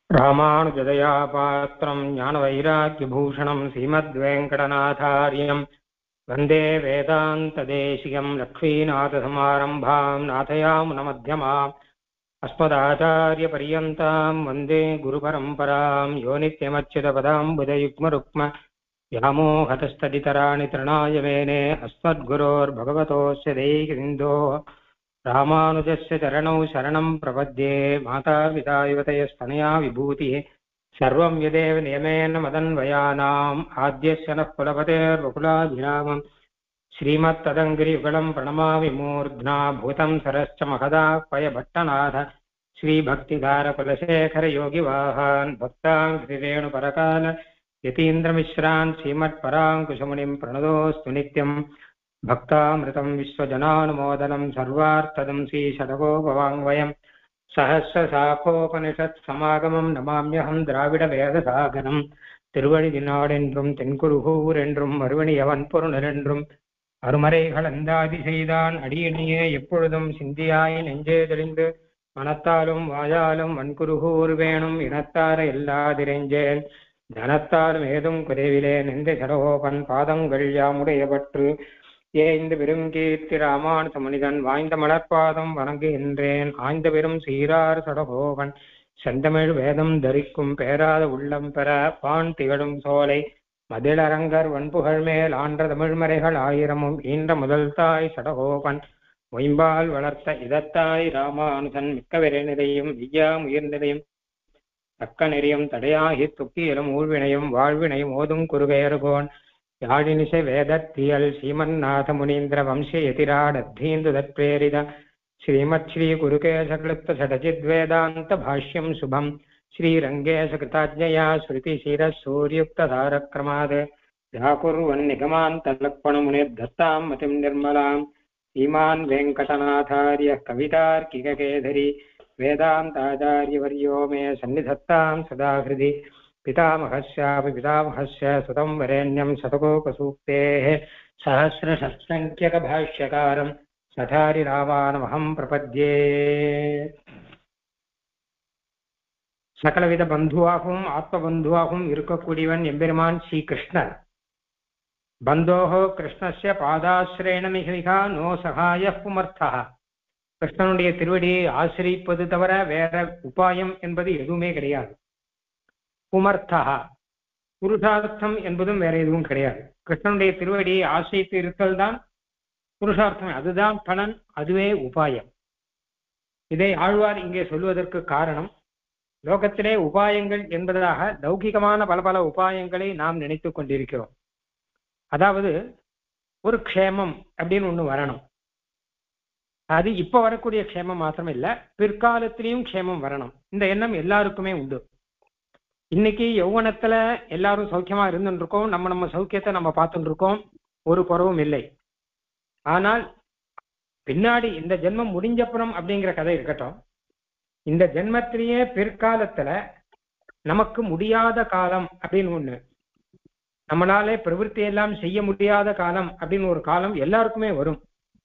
ராமானுஜதயா பாத்திரம் ஞானவைராக்கியபூஷணம் ஸ்ரீமத்வேங்கடநாதார்யம் வந்தே வேதாந்ததேசிகம் லக்ஷ்மீநாதசமாரம்பாம் நாதயாமுனமध्यமாம் அஸ்மதாச்சாரியபர்யந்தாம் வந்தே குருபரம்பராம் யோ நித்யமच्युतपदाम्बुजयुग्मरुक्म व्यामोहतस्तदितराणि तृणाय मेने अस्मद्गुरोर्भगवतोऽस्य दैकसिन्धोः रामानुजस्य चरणौ शरणं प्रपद्ये मातापिता युवतयस्तनया विभूतिः सर्वं यदेव नियमेन मदन्वयानाम् आद्यस्य नः कुलपतेर्वकुलाभिरामम् श्रीमत्तदङ्गिरियुगलं प्रणमामि मूर्ध्ना भूतं सरश्च महदाह्वयभट्टनाथ श्रीभक्तिधारकुलशेखरयोगिवाहान् भक्ताङ्घ्रिरेणुपरकाल यतीन्द्रमिश्रान् श्रीमत्पराङ्कुशमुनिं प्रणतोऽस्तु नित्यम् भक्तामृतं विश्वजनानुमोदनं सर्वार्थदं श्रीशतकोपवाङ्मयं सहस्रशाखोपनिषत्समागमं नमाम्यहं द्राविडवेदसागरं திருவழிதினாடென்றும் தென்குருகூர் என்றும் மறுவணியவன் பொருணரென்றும் அருமறைகள் அந்தாதி செய்தான் அடியணியே எப்பொழுதும் சிந்தியாய் நெஞ்சே தெளிந்து மனத்தாலும் வாயாலும் வன்குருகூர் வேணும் இனத்தார எல்லாதிரெஞ்சேன் தனத்தாலும் ஏதும் குறைவிலேன் எந்த சடகோபன் பாதங்கள் யாமுடையவற்று ஏய்ந்த பெரும் கீர்த்தி ராமானுஜ முனிதன் வாய்ந்த மலர்பாதம் வணங்குகின்றேன் ஆய்ந்த பெரும் சீரார் சடகோபன் செந்தமிழ் வேதம் தரிக்கும் பேராத உள்ளம் பெற பான் திகழும் சோலை மதிலரங்கர் வன்புகழ் மேல் ஆன்ற தமிழ்மறைகள் ஆயிரமும் ஈன்ற முதல் தாய் சடகோபன் மொயம்பால் வளர்த்த இதத்தாய் ராமானுஜன் மிக்க விரைநிலையும் விய்யா முயர்நிலையும் தக்க நெறியும் தடையாகி துக்கியலும் ஊழ்வினையும் வாழ்வினையும் ஓதும் குருவேறுகோன் யாழினிசை வேதத்தியல் ஸ்ரீமன்னாத முனீந்திர வம்ச எதிராடத்தீந்து தத்பிரேரித श्रीमत् श्री गुरुकेशक्लुप्त षडचिद्वेदान्त भाष्यं शुभं श्रीरङ्गेशकृताज्ञया श्रुतिशिरसूर्युक्तधारक्रमाद् व्याकुर्वन्निगमान्तलक्ष्मणमुनिर्दत्तां मतिं निर्मलां श्रीमान् वेङ्कटनाथार्यः कवितार्किककेसरी वेदान्ताचार्यवर्यो मे सन्निधत्तां सदा हृदि पितामहस्यापि पितामहस्य सुतं वरेण्यं शतकोपसूक्तेः सहस्रषट्सङ्ख्यकभाष्यकारम् சதாரி ராமானமஹம் பிரபத்யே. சகலவித பந்துவாகவும் ஆத்ம பந்துவாகவும் இருக்கக்கூடியவன் எம்பெருமான் ஸ்ரீ கிருஷ்ணர். பந்தோஹோ கிருஷ்ணஸ்ய பாதாசிரேண மிகா நோ சகாய புமர்த்தா. கிருஷ்ணனுடைய திருவடியை ஆசிரிப்பது தவிர வேற உபாயம் என்பது எதுவுமே கிடையாது. புமர்த்தா புருஷார்த்தம் என்பதும் வேற எதுவும் கிடையாது. கிருஷ்ணனுடைய திருவடியை ஆசிரித்து இருத்தல் தான் புருஷார்த்தம், அதுதான் பலன், அதுவே உபாயம். இதை ஆழ்வார் இங்கே சொல்வதற்கு காரணம், லோகத்திலே உபாயங்கள் என்பதாக லௌகிகமான பல பல உபாயங்களை நாம் நினைத்து கொண்டிருக்கிறோம். அதாவது ஒரு க்ஷேமம் அப்படின்னு ஒண்ணு வரணும். அது இப்ப வரக்கூடிய க்ஷேமம் மாத்திரம் இல்ல, பிற்காலத்திலையும் க்ஷேமம் வரணும். இந்த எண்ணம் எல்லாருக்குமே உண்டு. இன்னைக்கு யௌவனத்துல எல்லாரும் சௌக்கியமா இருந்துட்டு இருக்கோம், நம்ம சௌக்கியத்தை நம்ம பார்த்துட்டு இருக்கோம், ஒரு குறவும் இல்லை. ஆனால் பின்னாடி இந்த ஜென்மம் முடிஞ்சப்புறம் அப்படிங்கிற கதை இருக்கட்டும், இந்த ஜென்மத்திலேயே பிற்காலத்துல நமக்கு முடியாத காலம் அப்படின்னு ஒண்ணு, நம்மளாலே பிரவൃத்தி எல்லாம் செய்ய முடியாத காலம் அப்படின்னு ஒரு காலம் எல்லாருக்குமே வரும்.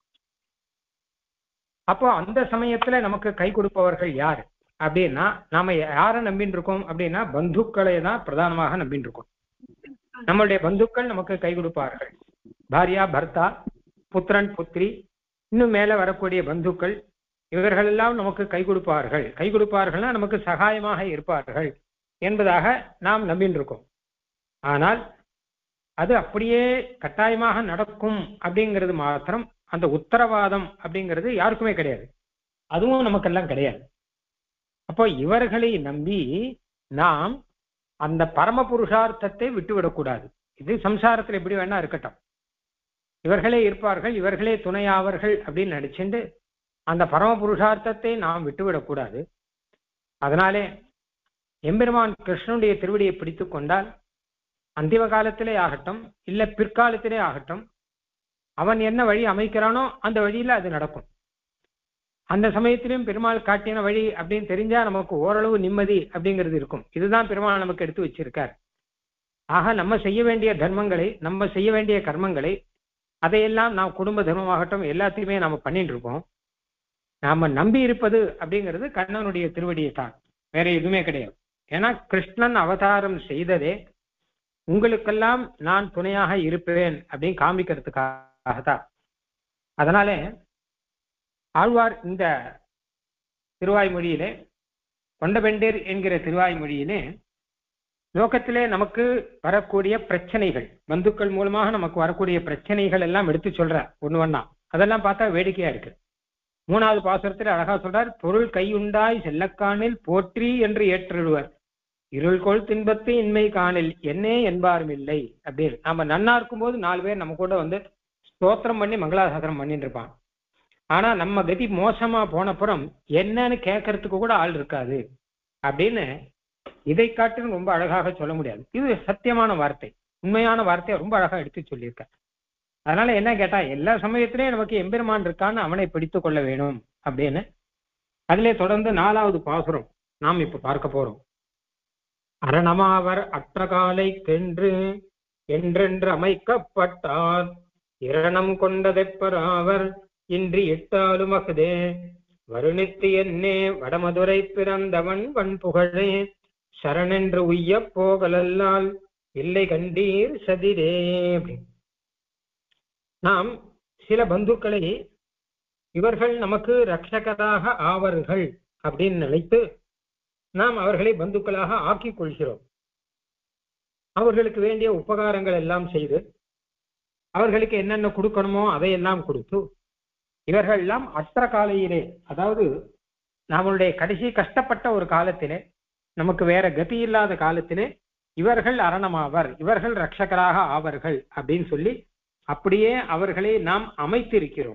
அப்போ அந்த சமயத்துல நமக்கு கை கொடுப்பவர்கள் யார் அப்படின்னா, நாம யாரை நம்பின்னு இருக்கோம் அப்படின்னா பந்துக்களை தான் பிரதானமாக நம்பின்னு இருக்கோம். நம்மளுடைய பந்துக்கள் நமக்கு கை கொடுப்பார்கள். பாரியா பர்த்தா, புத்திரன் புத்திரி, இன்னும் மேல வரக்கூடிய பந்துக்கள், இவர்கள் எல்லாம் நமக்கு கை கொடுப்பார்கள். கை கொடுப்பார்கள்னா நமக்கு சகாயமாக இருப்பார்கள் என்பதாக நாம் நம்பின்னு இருக்கோம். ஆனால் அது அப்படியே கட்டாயமாக நடக்கும் அப்படிங்கிறது மாத்திரம், அந்த உத்தரவாதம் அப்படிங்கிறது யாருக்குமே கிடையாது, அதுவும் நமக்கெல்லாம் கிடையாது. அப்போ இவர்களை நம்பி நாம் அந்த பரம புருஷார்த்தத்தை விட்டுவிடக்கூடாது. இது சம்சாரத்தில் எப்படி வேணா இருக்கட்டும், இவர்களே இருப்பார்கள், இவர்களே துணையாவர்கள் அப்படின்னு நினைச்சுட்டு அந்த பரம புருஷார்த்தத்தை நாம் விட்டுவிடக்கூடாது. அதனாலே எம்பெருமான் கிருஷ்ணனுடைய திருவடியை பிடித்து கொண்டால் அந்திம காலத்திலே ஆகட்டும் இல்ல பிற்காலத்திலே ஆகட்டும், அவன் என்ன வழி அமைக்கிறானோ அந்த வழியில அது நடக்கும். அந்த சமயத்திலும் பெருமாள் காட்டின வழி அப்படின்னு தெரிஞ்சா நமக்கு ஓரளவு நிம்மதி அப்படிங்கிறது இருக்கும். இதுதான் பெருமாள் நமக்கு எடுத்து வச்சிருக்கார். ஆக நம்ம செய்ய வேண்டிய தர்மங்களை, நம்ம செய்ய வேண்டிய கர்மங்களை, அதையெல்லாம் நாம் குடும்ப தர்மமாகட்டும் எல்லாத்தையுமே நாம பண்ணிட்டு இருக்கோம். நாம நம்பி இருப்பது அப்படிங்கிறது கண்ணனுடைய திருவடியை தான், வேற எதுவுமே கிடையாது. ஏன்னா கிருஷ்ணன் அவதாரம் செய்ததே உங்களுக்கெல்லாம் நான் துணையாக இருப்பேன் அப்படின்னு காமிக்கிறதுக்காகத்தான். அதனால ஆழ்வார் இந்த திருவாய்மொழியிலே, கொண்டபெண்டீர் என்கிற திருவாய்மொழியிலே லோகத்திலே நமக்கு வரக்கூடிய பிரச்சனைகள், பந்துக்கள் மூலமாக நமக்கு வரக்கூடிய பிரச்சனைகள் எல்லாம் எடுத்து சொல்ற ஒண்ணு ஒண்ணா. அதெல்லாம் பார்த்தா வேடிக்கையா இருக்கு. 3வது பாசுரத்தில் அழகா சொல்றார், பொருள் கையுண்டாய் செல்லக்கானில் போற்றி என்று ஏற்றிடுவர், இருள்கோள் தின்பத்து இன்மை காணில் என்னே என்பாரும் இல்லை அப்படின்னு. நம்ம நன்னா இருக்கும்போது 4 பேர் நம்ம கூட வந்து ஸ்தோத்திரம் பண்ணி மங்களாசாசனம் பண்ணிட்டு இருப்பான். ஆனா நம்ம கதி மோசமா போனப்புறம் என்னன்னு கேட்கறதுக்கு கூட ஆள் இருக்காது அப்படின்னு இதை காட்டிலும் ரொம்ப அழகாக சொல்ல முடியாது. இது சத்தியமான வார்த்தை, உண்மையான வார்த்தையை ரொம்ப அழகா எடுத்து சொல்லியிருக்க. அதனால என்ன கேட்டா, எல்லா சமயத்திலேயும் நமக்கு எம்பெருமான் இருக்கான்னு அவனை பிடித்துக் கொள்ள வேணும் அப்படின்னு. அதிலே தொடர்ந்து 4வது பாசுரம் நாம் இப்ப பார்க்க போறோம். அரணமாவர் அற்றகாலை கென்று என்றென்று அமைக்கப்பட்டார், இரணம் கொண்டதெப்பராவர் இன்றி இட்டாலும் அகுதே, வருணித்து என்னே வடமதுரை பிறந்தவன் வன்புகழே, சரணென்று உய்ய போகலல்லால் இல்லை கண்டீர் சதிரே. நாம் சில பந்துக்களை இவர்கள் நமக்கு ரட்சகராக ஆவார்கள் அப்படின்னு நினைத்து நாம் அவர்களை பந்துக்களாக ஆக்கிக் கொள்கிறோம். அவர்களுக்கு வேண்டிய உபகாரங்கள் எல்லாம் செய்து அவர்களுக்கு என்னென்ன கொடுக்கணுமோ அதையெல்லாம் கொடுத்து, இவர்கள் எல்லாம் அற்ற காலையிலே, அதாவது நம்மளுடைய கடைசி கஷ்டப்பட்ட ஒரு காலத்திலே, நமக்கு வேற கதி இல்லாத காலத்திலே இவர்கள் அரணமாவர், இவர்கள் ரட்சகராக ஆவார்கள் அப்படின்னு சொல்லி அப்படியே அவர்களை நாம் அமைத்திருக்கிறோம்.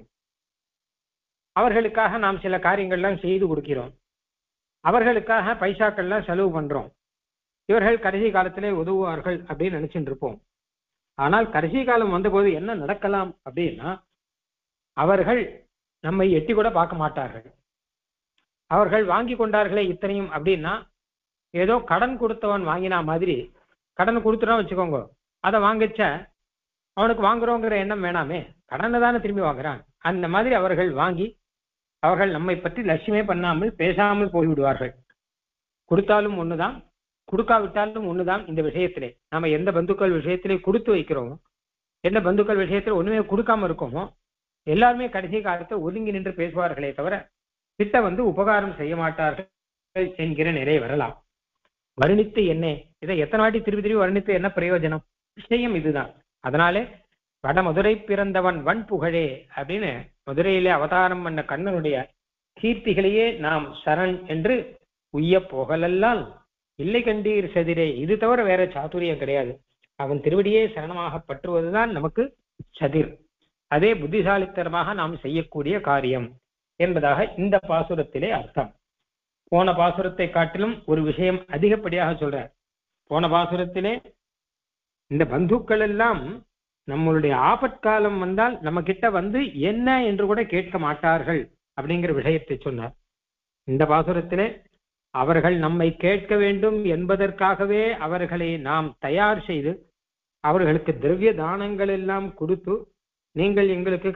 அவர்களுக்காக நாம் சில காரியங்கள்லாம் செய்து கொடுக்கிறோம், அவர்களுக்காக பைசாக்கள்லாம் செலவு பண்றோம். இவர்கள் கடைசி காலத்திலே உதவுவார்கள் அப்படின்னு நினைச்சுட்டு இருப்போம். ஆனால் கடைசி காலம் வந்தபோது என்ன நடக்கலாம் அப்படின்னா, அவர்கள் நம்மை எட்டி கூட பார்க்க மாட்டார்கள். அவர்கள் வாங்கி கொண்டார்களே இத்தனையும் அப்படின்னா, ஏதோ கடன் கொடுத்தவன் வாங்கினா மாதிரி, கடன் கொடுத்துட்டோம் வச்சுக்கோங்க, அதை வாங்கிச்ச அவனுக்கு வாங்குறோங்கிற எண்ணம் வேணாமே, கடனை தானே திரும்பி வாங்குறான். அந்த மாதிரி அவர்கள் வாங்கி அவர்கள் நம்மை பற்றி லட்சியமே பண்ணாமல் பேசாமல் போய்விடுவார்கள். கொடுத்தாலும் ஒண்ணுதான், கொடுக்காவிட்டாலும் ஒண்ணுதான். இந்த விஷயத்திலே நாம எந்த பந்துக்கள் விஷயத்திலே கொடுத்து வைக்கிறோமோ, எந்த பந்துக்கள் விஷயத்துல ஒண்ணுமே கொடுக்காம இருக்கோமோ, எல்லாருமே கடைசி காலத்தை ஒதுங்கி நின்று பேசுவார்களே தவிர கிட்ட வந்து உபகாரம் செய்ய மாட்டார்கள் என்கிற நிலை வரலாம். வர்ணித்து என்ன, இதை எத்தனை வாட்டி திருப்பி திருப்பி வர்ணித்து என்ன பிரயோஜனம்? விஷயம் இதுதான். அதனாலே வட மதுரை பிறந்தவன் வன் புகழே அப்படின்னு மதுரையிலே அவதாரம் பண்ண கண்ணனுடைய கீர்த்திகளையே நாம் சரண் என்று உய்ய போகலல்லால் இல்லை கண்டீர் சதிரே, இது தவிர வேற சாதுரியம் கிடையாது. அவன் திருவடியே சரணமாக பற்றுவதுதான் நமக்கு சதிர், அதே புத்திசாலித்தனமாக நாம் செய்யக்கூடிய காரியம் என்பதாக இந்த பாசுரத்திலே அர்த்தம். போன பாசுரத்தை காட்டிலும் ஒரு விஷயம் அதிகப்படியாக சொல்றார். போன பாசுரத்திலே இந்த பந்துக்கள் எல்லாம் நம்மளுடைய ஆபத்காலம் வந்தால் நம்ம கிட்ட வந்து என்ன என்று கூட கேட்க மாட்டார்கள் அப்படிங்கிற விஷயத்தை சொன்னார். இந்த பாசுரத்திலே அவர்கள் நம்மை கேட்க வேண்டும் என்பதற்காகவே அவர்களை நாம் தயார் செய்து அவர்களுக்கு திரவிய தானங்கள் எல்லாம் கொடுத்து, நீங்கள் எங்களுக்கு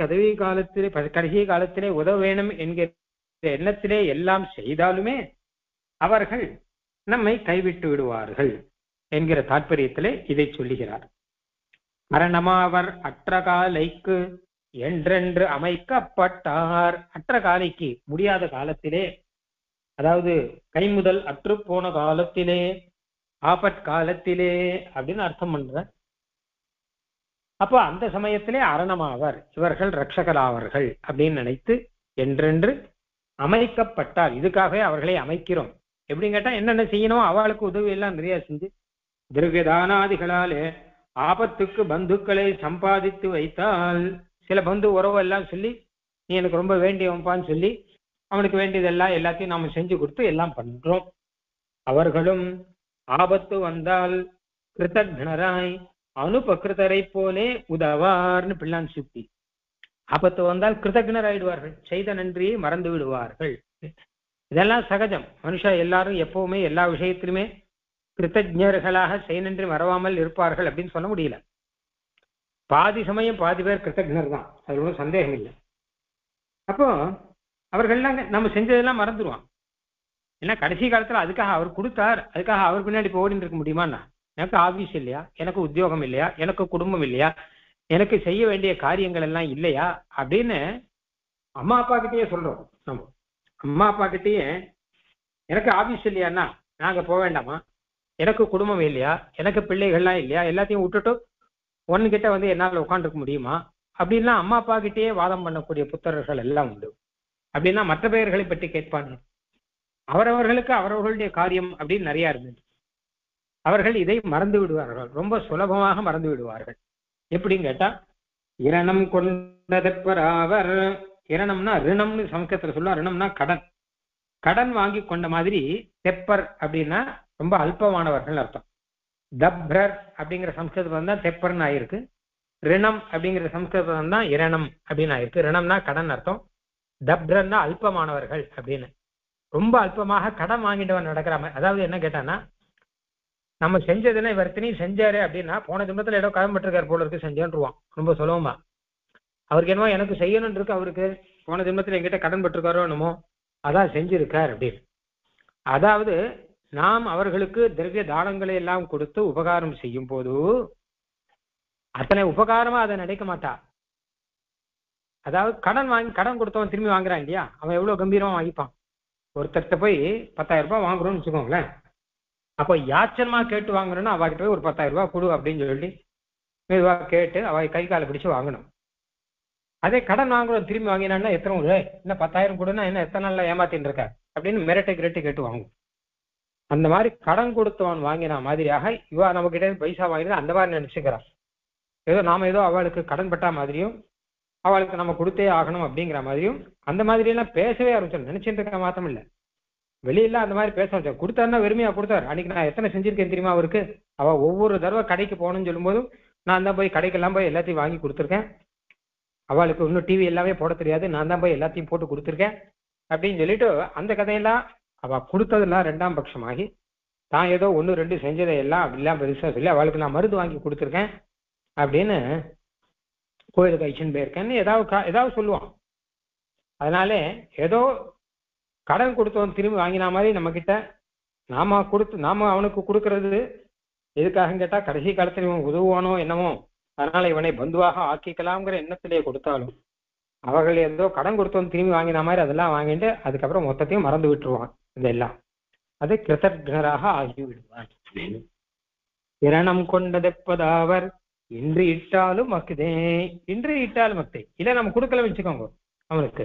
கடைசி காலத்திலே உதவ வேணும் என்கிற எண்ணத்திலே எல்லாம் செய்தாலுமே அவர்கள் நம்மை கைவிட்டு விடுவார்கள் என்கிற தாற்பயத்திலே இதை சொல்லுகிறார். மரணமாவர் அற்ற காலைக்கு என்றென்று அமைக்கப்பட்டார். அற்ற காலைக்கு முடியாத காலத்திலே, அதாவது கைமுதல் அற்று போன காலத்திலே, ஆபத்காலத்திலே அப்படின்னு அர்த்தம் பண்ற. அப்போ அந்த சமயத்திலே அரணமாவர், இவர்கள் ரட்சகராவர்கள் அப்படின்னு நினைத்து என்றென்று அமைக்கப்பட்டார். இதுக்காகவே அவர்களை அமைக்கிறோம். எப்படின்னு கேட்டா, என்னென்ன செய்யணும் அவளுக்கு உதவி எல்லாம் நிறைய செஞ்சு திரவியதானாதிகளாலே ஆபத்துக்கு பந்துக்களை சம்பாதித்து வைத்தால், சில பந்து உறவு எல்லாம் சொல்லி நீ எனக்கு ரொம்ப வேண்டியவன்பான்னு சொல்லி அவனுக்கு வேண்டியதெல்லாம் எல்லாத்தையும் நாம செஞ்சு கொடுத்து எல்லாம் பண்றோம். அவர்களும் ஆபத்து வந்தால் கிருத்தக்னராய் அனுபகிருத்தரை போலே உதவார்னு பிள்ளான் சுத்தி. ஆபத்து வந்தால் கிருத்தக்னர் ஆயிடுவார்கள், செய்த நன்றியை மறந்து விடுவார்கள். இதெல்லாம் சகஜம். மனுஷா எல்லாரும் எப்பவுமே எல்லா விஷயத்திலுமே கிருத்தஜர்களாக செய் நன்றி மறவாமல் இருப்பார்கள் அப்படின்னு சொல்ல முடியல. பாதி சமயம் பாதி பேர் கிருத்தஜர் தான், அது ஒன்றும் சந்தேகம் இல்லை. அப்போ அவர்கள்லாம் நம்ம செஞ்சதெல்லாம் மறந்துடுவான். ஏன்னா கடைசி காலத்துல அதுக்காக அவர் கொடுத்தார், அதுக்காக அவர் பின்னாடி இப்போ ஓடிட்டு இருக்க முடியுமாண்ணா? எனக்கு ஆபீஸ் இல்லையா, எனக்கு உத்தியோகம் இல்லையா, எனக்கு குடும்பம் இல்லையா, எனக்கு செய்ய வேண்டிய காரியங்கள் எல்லாம் இல்லையா அப்படின்னு அம்மா அப்பா கிட்டேயே சொல்றோம். நம்ம அம்மா அப்பா கிட்டேயே எனக்கு ஆபீஸ் இல்லையாண்ணா நாங்க போக வேண்டாமா, எனக்கு குடும்பம் இல்லையா, எனக்கு பிள்ளைகள்லாம் இல்லையா, எல்லாத்தையும் விட்டுட்டு ஒன்னுகிட்ட வந்து என்னால் உட்காந்துருக்க முடியுமா அப்படின்லாம் அம்மா அப்பா கிட்டேயே வாதம் பண்ணக்கூடிய புத்தர்கள் எல்லாம் உண்டு. அப்படின்னா மற்ற பெயர்களை பற்றி கேட்பாங்க. அவரவர்களுக்கு அவரவர்களுடைய காரியம் அப்படின்னு நிறைய இருந்தது. அவர்கள் இதை மறந்து விடுவார்கள், ரொம்ப சுலபமாக மறந்து விடுவார்கள். எப்படின்னு கேட்டா, இரணம் கொண்டதெப்பராவர். இரணம்னா ரிணம்னு சமஸ்கிருதத்துல சொல்லுவா. ரிணம்னா கடன். கடன் வாங்கி கொண்ட மாதிரி தெப்பர் அப்படின்னா ரொம்ப அல்பமானவர்கள் அர்த்தம். தப்ரர் அப்படிங்கிற சம்ஸ்கிருதம் தான் தெப்பர்னு ஆயிருக்கு. ரிணம் அப்படிங்கிற சம்ஸ்கிருதம் தான் இரணம் அப்படின்னு ஆயிருக்கு. ரிணம்னா கடன் அர்த்தம், தப்ரர்னா அல்பமானவர்கள் அப்படின்னு. ரொம்ப அல்பமாக கடன் வாங்கிட்டவன் நடக்கிற மாதிரி. அதாவது என்ன கேட்டான்னா, நம்ம செஞ்சதுன்னா இவர்த்தனையும் செஞ்சாரு அப்படின்னா போன ஜென்மத்துல ஏதோ கடன்பட்டிருக்காரு போல இருக்கு செஞ்சேன்ருவான் ரொம்ப சுலபமா. அவருக்கு என்னவோ எனக்கு செய்யணும்னு இருக்கு, அவருக்கு போன ஜென்மத்துல எங்கிட்ட கடன் பட்டிருக்காரோ என்னமோ அதான் செஞ்சிருக்கார் அப்படின்னு. அதாவது நாம் அவர்களுக்கு திரவிய தானங்களை எல்லாம் கொடுத்து உபகாரம் செய்யும் போது அத்தனை உபகாரமா அதை நினைக்க மாட்டா. அதாவது கடன் கொடுத்தவன் திரும்பி வாங்குறான் இல்லையா, அவன் எவ்வளவு கம்பீரமா வாங்கிப்பான். ஒருத்தர்கிட்ட போய் 10,000 ரூபாய் வாங்குறோம்னு வச்சுக்கோங்களேன். அப்போ யாச்சனமா கேட்டு வாங்கணும்னா அவகிட்ட போய் ஒரு 10,000 ரூபாய் கொடு அப்படின்னு சொல்லி மெதுவா கேட்டு அவ கை காலை பிடிச்சு வாங்கணும். அதே கடன் வாங்குறோம் திரும்பி வாங்கினான்னா எத்தனை என்ன 10,000 கொடுன்னா என்ன எத்தனை நாள்ல ஏமாத்தின்னு இருக்க அப்படின்னு மிரட்டை கிரட்டை கேட்டு வாங்கும். அந்த மாதிரி கடன் கொடுத்தவன் வாங்கின மாதிரியாக இவா நம்ம கிட்ட பைசா வாங்கினா அந்த மாதிரி நினைச்சுக்கிறான். ஏதோ அவளுக்கு கடன் பட்டா மாதிரியும் அவளுக்கு நம்ம கொடுத்தே ஆகணும் அப்படிங்கிற மாதிரியும் அந்த மாதிரி எல்லாம் பேசவே ஆரம்பிச்சோம். நினைச்சிட்டு இருக்க மாத்தம் இல்லை, வெளியில அந்த மாதிரி பேச வச்சா. கொடுத்தாருன்னா வெறுமையா கொடுத்தாரு. அன்னைக்கு நான் எத்தனை செஞ்சிருக்கேன் தெரியுமா அவருக்கு. அவ ஒவ்வொரு தடவை கடைக்கு போகணும்னு சொல்லும் போதும் நான் தான் போய் கடைக்கெல்லாம் போய் எல்லாத்தையும் வாங்கி கொடுத்துருக்கேன். அவளுக்கு இன்னும் டிவி எல்லாமே போட தெரியாது, நான் தான் போய் எல்லாத்தையும் போட்டு கொடுத்துருக்கேன் அப்படின்னு சொல்லிட்டு அந்த கதையெல்லாம் அவ கொடுத்ததெல்லாம் 2ஆம் பட்சமாகி தான் ஏதோ 1, 2 செஞ்சதை எல்லாம் அப்படிலாம் பெருசா சொல்லி அவளுக்கு நான் மருந்து வாங்கி கொடுத்துருக்கேன் அப்படின்னு கோயிலுக்கு ஐச்சன் போயிருக்கேன்னு ஏதாவது சொல்லுவான். அதனால ஏதோ கடன் கொடுத்தவன் திரும்பி வாங்கினா மாதிரி நம்ம கிட்ட நாம அவனுக்கு கொடுக்கறது எதுக்காக கேட்டா கடைசி காலத்துல இவன் உதவுவானோ என்னமோ, அதனால இவனை பந்துவாக ஆக்கிக்கலாம்ங்கிற எண்ணத்திலேயே கொடுத்தாலும் அவர்கள் ஏதோ கடன் கொடுத்தவன் திரும்பி வாங்கின மாதிரி அதெல்லாம் வாங்கிட்டு அதுக்கப்புறம் மொத்தத்தையும் மறந்து விட்டுருவான். இதெல்லாம் அது கிருதஜராக ஆகிவிடுவான். இரணம் கொண்டதெப்பதாவர் இன்று இட்டாலும் மக்குதே. இன்று இட்டாலும் மக்தே இல்ல நம்ம கொடுக்கல வச்சுக்கோங்க அவனுக்கு.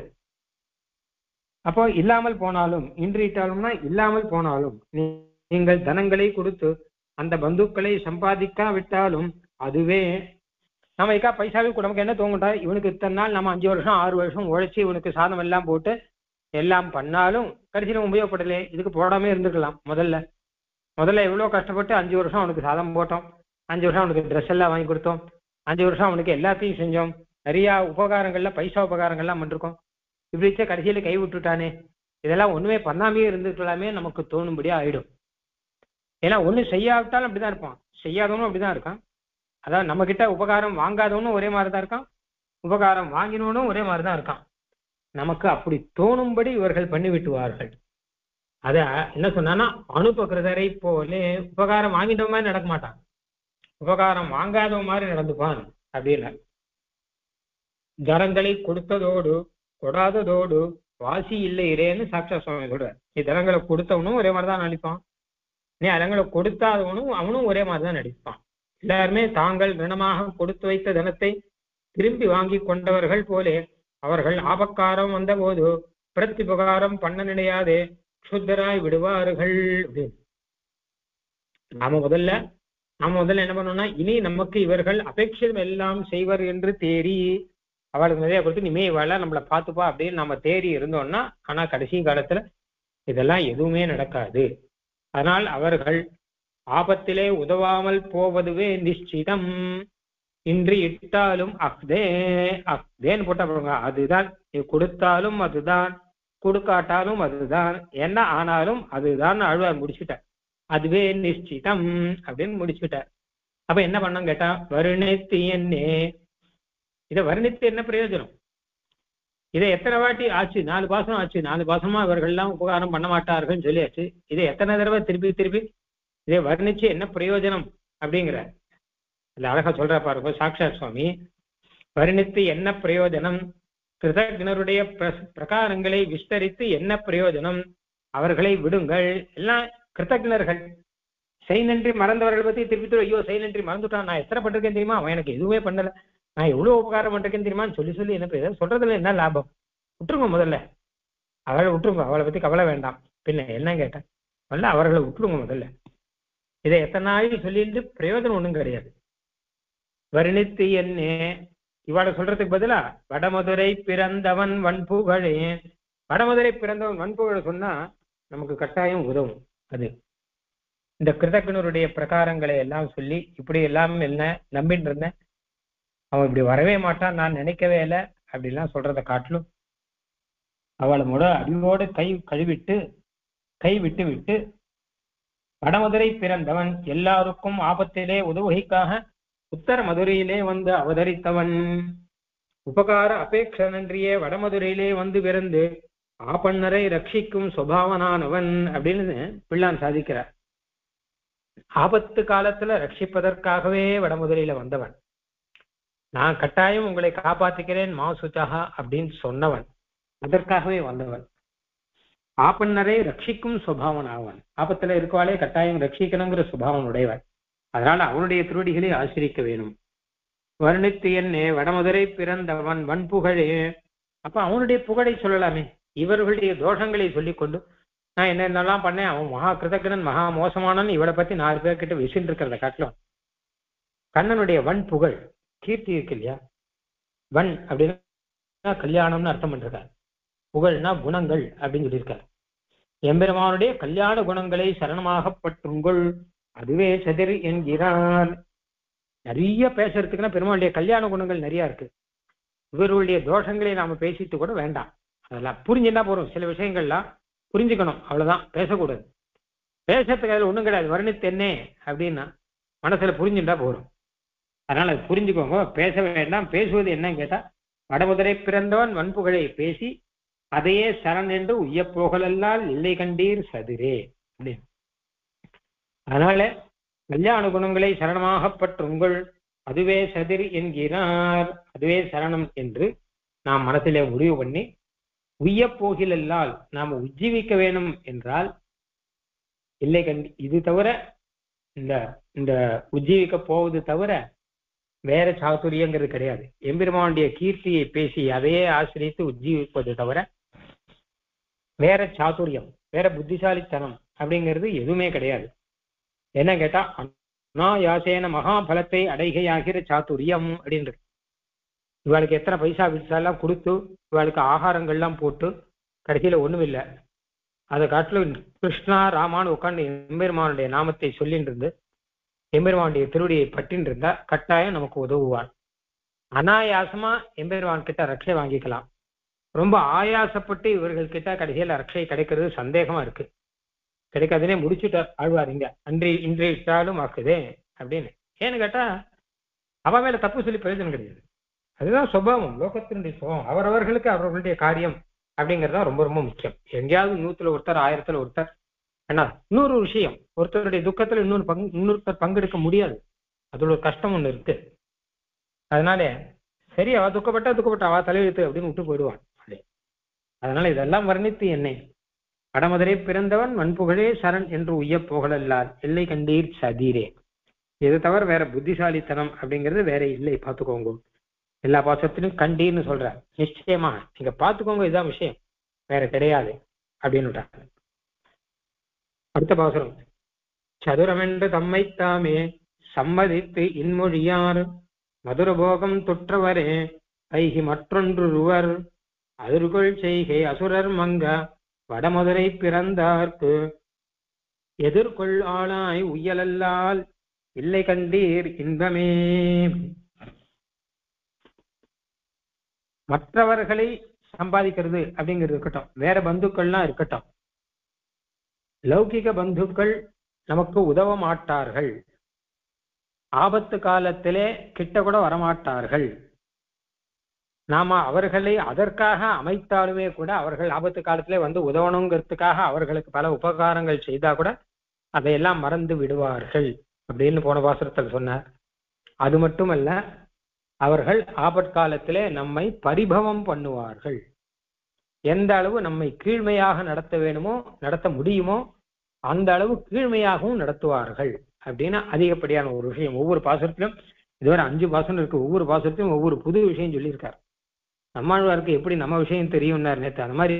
அப்போ இல்லாமல் போனாலும், இன்று இட்டாலும்னா இல்லாமல் போனாலும், நீங்கள் தனங்களை கொடுத்து அந்த பந்துக்களை சம்பாதிக்காவிட்டாலும் அதுவே நம்ம பைசாவே நமக்கு என்ன தோங்குட்டா, இவனுக்கு இத்தனை நாள் நம்ம 5 வருஷம் 6 வருஷம் உழைச்சி இவனுக்கு சாதம் எல்லாம் போட்டு எல்லாம் பண்ணாலும் கடைசியில உபயோகப்படலே, இதுக்கு போடாமே இருந்துக்கலாம். முதல்ல எவ்வளவு கஷ்டப்பட்டு 5 வருஷம் அவனுக்கு சாதம் போட்டோம், 5 வருஷம் அவனுக்கு ட்ரெஸ் எல்லாம் வாங்கி கொடுத்தோம், 5 வருஷம் அவனுக்கு எல்லாத்தையும் செஞ்சோம், நிறைய உபகாரங்கள்ல பைசா உபகாரங்கள்லாம் பண்ணிருக்கோம். இப்படிச்சே கடைசியில கை விட்டுட்டானே, இதெல்லாம் ஒண்ணுமே பண்ணாமையே இருந்துக்கலாமே நமக்கு தோணும்படியா ஆயிடும். ஏன்னா ஒண்ணு செய்யாவிட்டாலும் அப்படிதான் இருப்பான், செய்யாதவனும் அப்படிதான் இருக்கான். அதாவது நம்ம கிட்ட உபகாரம் வாங்காதவனும் ஒரே மாதிரிதான் இருக்கான், உபகாரம் வாங்கினவனும் ஒரே மாதிரிதான் இருக்கான். நமக்கு அப்படி தோணும்படி இவர்கள் பண்ணி விட்டுவார்கள். அத என்ன சொன்னா, அனுபகிருதரை போலே உபகாரம் வாங்கிட்ட மாதிரி நடக்க மாட்டான், உபகாரம் வாங்காத மாதிரி நடந்துப்பான் அப்படின்னு. தரங்களை கொடுத்ததோடு கொடாததோடு வாசி இல்லை இரேன்னு சாட்சா சுவாமி சொல்றார். நீ தரங்களை கொடுத்தவனும் ஒரே மாதிரிதான் நடிப்பான், நீ அதங்களை கொடுத்தாதவனும் அவனும் ஒரே மாதிரிதான் நடிப்பான். எல்லாருமே தாங்கள் ரிணமாக கொடுத்து வைத்த தனத்தை திரும்பி வாங்கி கொண்டவர்கள் போலே அவர்கள் ஆபக்காரம் வந்த போது பிரத்யுபகாரம் பண்ண நினையாதே சுத்தராய் விடுவார்கள். நாம முதல்ல என்ன பண்ணோம்னா, இனி நமக்கு இவர்கள் அபேட்சம் எல்லாம் செய்வர் என்று தேறி அவளுக்கு நிறைய கொடுத்து இனிமே இவள நம்மளை பார்த்துப்பா அப்படின்னு நம்ம தேறி இருந்தோம்னா, ஆனா கடைசி காலத்துல இதெல்லாம் எதுவுமே நடக்காது. அதனால் அவர்கள் ஆபத்திலே உதவாமல் போவதுவே நிச்சிதம். இன்று இட்டாலும் அஃதேன்னு போட்டா அதுதான், கொடுத்தாலும் அதுதான், கொடுக்காட்டாலும் அதுதான், என்ன ஆனாலும் அதுதான் ஆழ்வார் முடிச்சுட்டார். அதுவே நிச்சிதம் அப்படின்னு முடிச்சுட்டார். அப்ப என்ன பண்ணோம் கேட்டா, வருணித்து என்னே, இதை வர்ணித்து என்ன பிரயோஜனம்? இதை எத்தனை வாட்டி ஆச்சு, 4 பாசனம் ஆச்சு, 4 பாசனமா இவர்கள்லாம் உபகாரம் பண்ண மாட்டார்கள்னு சொல்லியாச்சு. இதை எத்தனை தடவை திருப்பி திருப்பி இதை வர்ணிச்சு என்ன பிரயோஜனம் அப்படிங்கிற அந்த அழகா சொல்ற பாருங்க சாக்ஷாத் சுவாமி. வர்ணித்து என்ன பிரயோஜனம், கிருதஜனருடைய பிரகாரங்களை விஸ்தரித்து என்ன பிரயோஜனம், அவர்களை விடுங்கள். எல்லாம் கிருத்தஜனர்கள். செய் நன்றி மறந்தவர்கள் பத்தி திருப்பி ஐயோ செய் நன்றி மறந்துட்டான், நான் எத்தனை பண்ணிருக்கேன் தெரியுமா, அவன் எனக்கு எதுவுமே பண்ணல, நான் எவ்வளவு உபகாரம் பண்ணிருக்கேன் தெரியுமான்னு சொல்லி சொல்லி என்ன பிரயோஜனம், சொல்றதுல என்ன லாபம்? விட்டுருங்க முதல்ல, அவளை விட்டுருங்க, அவளை பத்தி கவலை வேண்டாம். பின்ன என்ன கேட்டேன், முதல்ல அவர்களை விட்டுருங்க முதல்ல. இதை எத்தனை நாள் சொல்லிட்டு பிரயோஜனம் ஒண்ணும் கிடையாது. வர்ணித்து என்னே இவாளை சொல்றதுக்கு பதிலா வடமதுரை பிறந்தவன் வன்புகழே, வடமதுரை பிறந்தவன் வன்புகழ சொன்னா நமக்கு கட்டாயம் உதவும். அது இந்த கிருதஜனருடைய பிரகாரங்களை எல்லாம் சொல்லி இப்படி எல்லாம் என்ன நம்பின்னு இருந்தேன், அவன் இப்படி வரவே மாட்டான், நான் நினைக்கவே இல்லை அப்படிலாம் சொல்றதை காட்டிலும் அவளோட அடியோடு கை விட்டு விட்டு வடமதுரை பிறந்தவன், எல்லாருக்கும் ஆபத்திலே உதவுகைக்காக உத்தர மதுரையிலே வந்து அவதரித்தவன், உபகார அபேட்ச நன்றியே வடமதுரையிலே வந்து பிறந்து ஆபன்னரை ரட்சிக்கும் சுபாவனானவன் அப்படின்னு பிள்ளான் சாதிக்கிறார். ஆபத்து காலத்துல ரட்சிப்பதற்காகவே வடமதுரையில வந்தவன், நான் கட்டாயம் உங்களை காப்பாத்திக்கிறேன் மாசுச்சகா அப்படின்னு சொன்னவன், அதற்காகவே வந்தவன். ஆபன்னரை ரட்சிக்கும் சுபாவன் ஆவன், ஆபத்துல இருக்கவாளே கட்டாயம் ரட்சிக்கணுங்கிற சுபாவன் உடையவன், அதனால அவனுடைய திருவடிகளை ஆசிரிக்க வேணும். வர்ணித்து என்னே வடமதுரை பிறந்தவன் வன்புகழே, அப்ப அவனுடைய புகழை சொல்லலாமே, இவர்களுடைய தோஷங்களை சொல்லிக்கொண்டு நான் என்னென்னலாம் பண்ணேன், அவன் மகா கிருதஜனன் மகா மோசமானன், இவளை பத்தி 4 பேர்கிட்ட விசில் இருக்கிறத காட்டிலும் கண்ணனுடைய வன் புகழ் கீர்த்தி இருக்கு இல்லையா. வன் அப்படின்னா கல்யாணம்னு அர்த்தம் பண்ணிருக்காரு, புகழ்னா குணங்கள் அப்படின்னு சொல்லியிருக்காரு. எம்பெருமானுடைய கல்யாண குணங்களை சரணமாகப்பட்டுங்கள் அதுவே சதிர் என்கிறார். நிறைய பேசுறதுக்குன்னா பெருமாளுடைய கல்யாண குணங்கள் நிறைய இருக்கு. இவர்களுடைய தோஷங்களை நாம பேசிட்டு கூட வேண்டாம், அதெல்லாம் புரிஞ்சுட்டா போறோம். சில விஷயங்கள்லாம் புரிஞ்சுக்கணும், அவ்வளவுதான், பேசக்கூடாது. பேசுறதுக்கு அதில் ஒண்ணும் கிடையாது. வர்ணித்து என்ன அப்படின்னா மனசுல புரிஞ்சுட்டா போறோம், அதனால அது புரிஞ்சுக்கோங்க, பேச வேண்டாம். பேசுவது என்னன்னு கேட்டா வடமதுரை பிறந்தவன் வன்புகழை பேசி அதையே சரண் என்று உய்ய போகலல்லால் இல்லை கண்டீர் சதுரே அப்படின்னு. அதனால கல்யாண குணங்களை சரணமாகப்பட்டுங்கள் அதுவே சதிர் என்கிறார், அதுவே சரணம் என்று நாம் மனத்திலே முடிவு பண்ணி உய்ய போகிலல்லால் நாம் உஜ்ஜீவிக்க வேணும் என்றால் இல்லை கண்டி இது தவிர இந்த உஜ்ஜீவிக்க போவது தவிர வேற சாதுரியங்கிறது கிடையாது. எம்பெருமானுடைய கீர்த்தியை பேசி அதையே ஆசிரித்து உஜ்ஜீவிப்பது தவிர வேற சாதுரியம் வேற புத்திசாலித்தனம் அப்படிங்கிறது எதுவுமே கிடையாது. என்ன கேட்டா அநாயாசேன மகாபலத்தை அடைகையாகிற சாதுரியம் அப்படின்றது. இவளுக்கு எத்தனை பைசா விசாலாம் கொடுத்து இவளுக்கு ஆகாரங்கள்லாம் போட்டு கடைசியில ஒண்ணும் இல்லை, அதை காட்டிலும் கிருஷ்ணா ராமான்னு உட்காந்து எம்பெருமானுடைய நாமத்தை சொல்லிட்டு இருந்து எம்பெருமானுடைய திருவடியை பற்றின்னு இருந்தா கட்டாயம் நமக்கு உதவுவான். அனாயாசமா எம்பெருமான் கிட்ட ரட்சை வாங்கிக்கலாம். ரொம்ப ஆயாசப்பட்டு இவர்கள் கிட்ட கடைசியில ரட்சை கிடைக்கிறது சந்தேகமா இருக்கு. கிடைக்காதுன்னே முடிச்சுட்டார் ஆழ்வார் இங்க, இன்றைய இட்டாலும் ஆக்குதே அப்படின்னு. ஏன்னு கேட்டா அவ மேல தப்பு சொல்லி பிரயோஜனம் கிடையாது. அதுதான் சுபாவம், லோகத்தினுடைய சுபாவம். அவரவர்களுக்கு அவர்களுடைய காரியம் அப்படிங்கிறது ரொம்ப ரொம்ப முக்கியம். எங்கேயாவது 100ல் ஒருத்தர் 1000ல் ஒருத்தர் ஏன்னா இன்னொரு விஷயம், ஒருத்தருடைய துக்கத்துல இன்னொருத்தர் பங்கெடுக்க முடியாது, அதுல ஒரு கஷ்டம் ஒண்ணு இருக்கு. அதனால சரி அவ துக்கப்பட்டா அவ தலையெழுத்து அப்படின்னு விட்டு போயிடுவான். அதனால இதெல்லாம் வர்ணித்து என்னை வடமதுரை பிறந்தவன் வன்புகழே சரண் என்று உய்ய போகலல்லால் எல்லை கண்டீர் சதீரே. இது தவிர வேற புத்திசாலித்தனம் அப்படிங்கிறது வேற இல்லை, பார்த்துக்கோங்க. எல்லா பாசத்திலும் கண்டீர்னு சொல்ற, நிச்சயமா நீங்க பார்த்துக்கோங்க, இதுதான் விஷயம், வேற கிடையாது அப்படின்னு. அடுத்த பாசுரம், சதுரமென்று தம்மைத்தாமே சம்மதித்து இன்மொழியார் மதுரபோகம் தொற்றவரே ஐகி மற்றொன்றுவர் அதிர்கொள் செய்கை அசுரர் மங்க வடமதுரை பிறந்தார்க்கு எதிர்கொள் ஆளாய் உய்யலல்லால் இல்லை கண்டீர் இன்பமே. மற்றவர்களை சம்பாதிக்கிறது அப்படிங்கிறது இருக்கட்டும், வேற பந்துக்கள்லாம் இருக்கட்டும், லௌகிக பந்துக்கள் நமக்கு உதவ மாட்டார்கள், ஆபத்து காலத்திலே கிட்ட கூட வரமாட்டார்கள். நாம அவர்களை அதற்காக அமைத்தாலுமே கூட அவர்கள் ஆபத்து காலத்திலே வந்து உதவணுங்கிறதுக்காக அவர்களுக்கு பல உபகாரங்கள் செய்தா கூட அதையெல்லாம் மறந்து விடுவார்கள் அப்படின்னு போன பாசுரத்தில் சொன்னார். அது மட்டுமல்ல, அவர்கள் ஆபத்காலத்திலே நம்மை பரிபவம் பண்ணுவார்கள். எந்த அளவு நம்மை கீழ்மையாக நடத்த வேணுமோ, நடத்த முடியுமோ அந்த அளவு கீழ்மையாகவும் நடத்துவார்கள் அப்படின்னு அதிகப்படியான ஒரு விஷயம். ஒவ்வொரு பாசுரத்திலும் இதுவரை 5 பாசுரம் இருக்கு. ஒவ்வொரு பாசுரத்திலும் ஒவ்வொரு புது விஷயம் சொல்லியிருக்கார். நம்மாழ்வாருக்கு எப்படி நம்ம விஷயம் தெரியும்னார் நேற்று. அந்த மாதிரி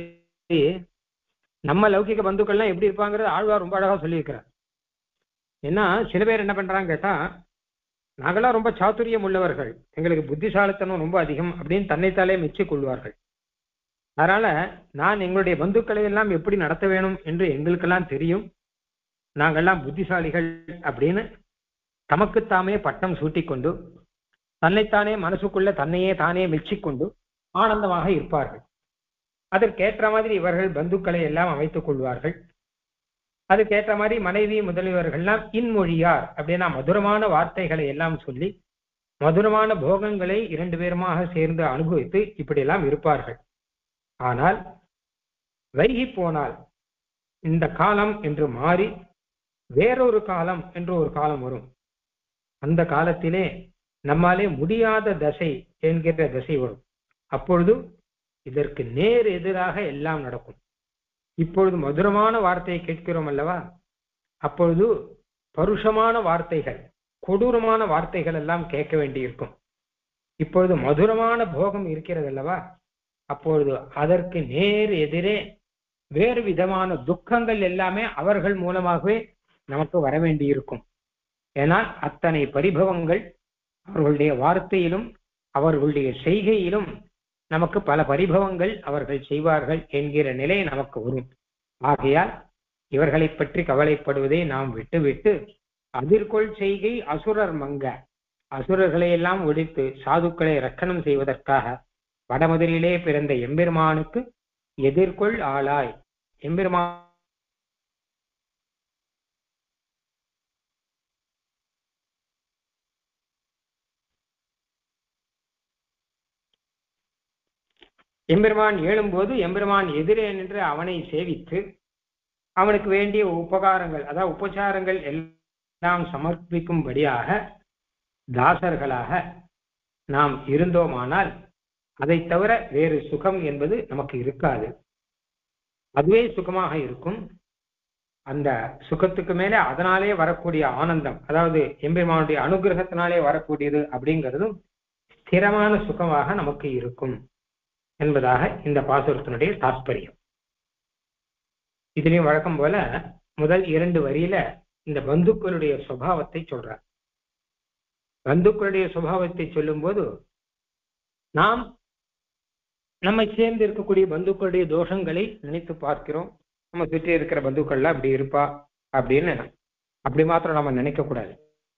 நம்ம லௌகிக பந்துக்கள்லாம் எப்படி இருப்பாங்கிறது ஆழ்வார் ரொம்ப அழகா சொல்லியிருக்கிறார். ஏன்னா சில பேர் என்ன பண்றாங்க கேட்டா, நாங்களாம் ரொம்ப சாதுரியம் உள்ளவர்கள், எங்களுக்கு புத்திசாலித்தனம் ரொம்ப அதிகம் அப்படின்னு தன்னைத்தாலே மெச்சிக் கொள்வார்கள். அதனால நான் எங்களுடைய பந்துக்களை எல்லாம் எப்படி நடத்த வேணும் என்று எங்களுக்கெல்லாம் தெரியும், நாங்கள்லாம் புத்திசாலிகள் அப்படின்னு தமக்குத்தாமே பட்டம் சூட்டிக்கொண்டு தன்னைத்தானே மனசுக்குள்ள தன்னையே தானே மெச்சிக்கொண்டு ஆனந்தமாக இருப்பார்கள். அதற்கேற்ற மாதிரி இவர்கள் பந்துக்களை எல்லாம் அமைத்துக் கொள்வார்கள். அதுக்கேற்ற மாதிரி மனைவி முதலியவர்கள்லாம் இன்மொழியார் அப்படின்னா மதுரமான வார்த்தைகளை எல்லாம் சொல்லி மதுரமான போகங்களை 2 பேருமாக சேர்ந்து அனுபவித்து இப்படியெல்லாம் இருப்பார்கள். ஆனால் வைகி போனால் இந்த காலம் என்று மாறி வேறொரு காலம் என்று ஒரு காலம் வரும். அந்த காலத்திலே நம்மாலே முடியாத தசை என்கின்ற தசை வரும். அப்பொழுது இதற்கு நேர் எதிராக எல்லாம் நடக்கும். இப்பொழுது மதுரமான வார்த்தையை கேட்கிறோம் அல்லவா, அப்பொழுது பருஷமான வார்த்தைகள், கொடூரமான வார்த்தைகள் எல்லாம் கேட்க வேண்டியிருக்கும். இப்பொழுது மதுரமான போகம் இருக்கிறது அல்லவா, அப்பொழுது அதற்கு நேர் எதிரே வேறு விதமான துக்கங்கள் எல்லாமே அவர்கள் மூலமாகவே நமக்கு வர வேண்டியிருக்கும். ஏனால் அத்தனை பரிபவங்கள் அவர்களுடைய வார்த்தையிலும் அவர்களுடைய செய்கையிலும் நமக்கு பல பரிபவங்கள் அவர்கள் செய்வார்கள் என்கிற நிலை நமக்கு வரும். ஆகையால் இவர்களை பற்றி கவலைப்படுவதை நாம் விட்டுவிட்டு அதிர்கொள் செய்கை அசுரர் மங்க, அசுரர்களை எல்லாம் ஒழித்து சாதுக்களை ரட்சணம் செய்வதற்காக வடமதுரிலே பிறந்த எம்பெருமானுக்கு எதிர்கொள் ஆளாய் எம்பெருமான் ஏழும்போது எம்பெருமான் எதிரே நின்று அவனை சேவித்து அவனுக்கு வேண்டிய உபகாரங்கள் அதாவது உபச்சாரங்கள் எல்லாம் சமர்ப்பிக்கும்படியாக தாசர்களாக நாம் இருந்தோமானால் அதை தவிர வேறு சுகம் என்பது நமக்கு இருக்காது. அதுவே சுகமாக இருக்கும். அந்த சுகத்துக்கு மேலே அதனாலே வரக்கூடிய ஆனந்தம், அதாவது எம்பெருமானுடைய அனுகிரகத்தினாலே வரக்கூடியது அப்படிங்கிறதும் ஸ்திரமான சுகமாக நமக்கு இருக்கும் என்பதாக இந்த பாசுரத்தினுடைய தாற்பயம். இதுலயும் வழக்கம் போல முதல் 2 வரியில இந்த பந்துக்களுடைய சுபாவத்தை சொல்றார். பந்துக்களுடைய சுபாவத்தை சொல்லும் போது நாம் நம்மை சேர்ந்து இருக்கக்கூடிய பந்துக்களுடைய தோஷங்களை நினைத்து பார்க்கிறோம். நம்ம சுற்றி இருக்கிற பந்துக்கள்லாம் அப்படி இருப்பா அப்படின்னு அப்படி மாத்திரம் நம்ம நினைக்க கூடாது.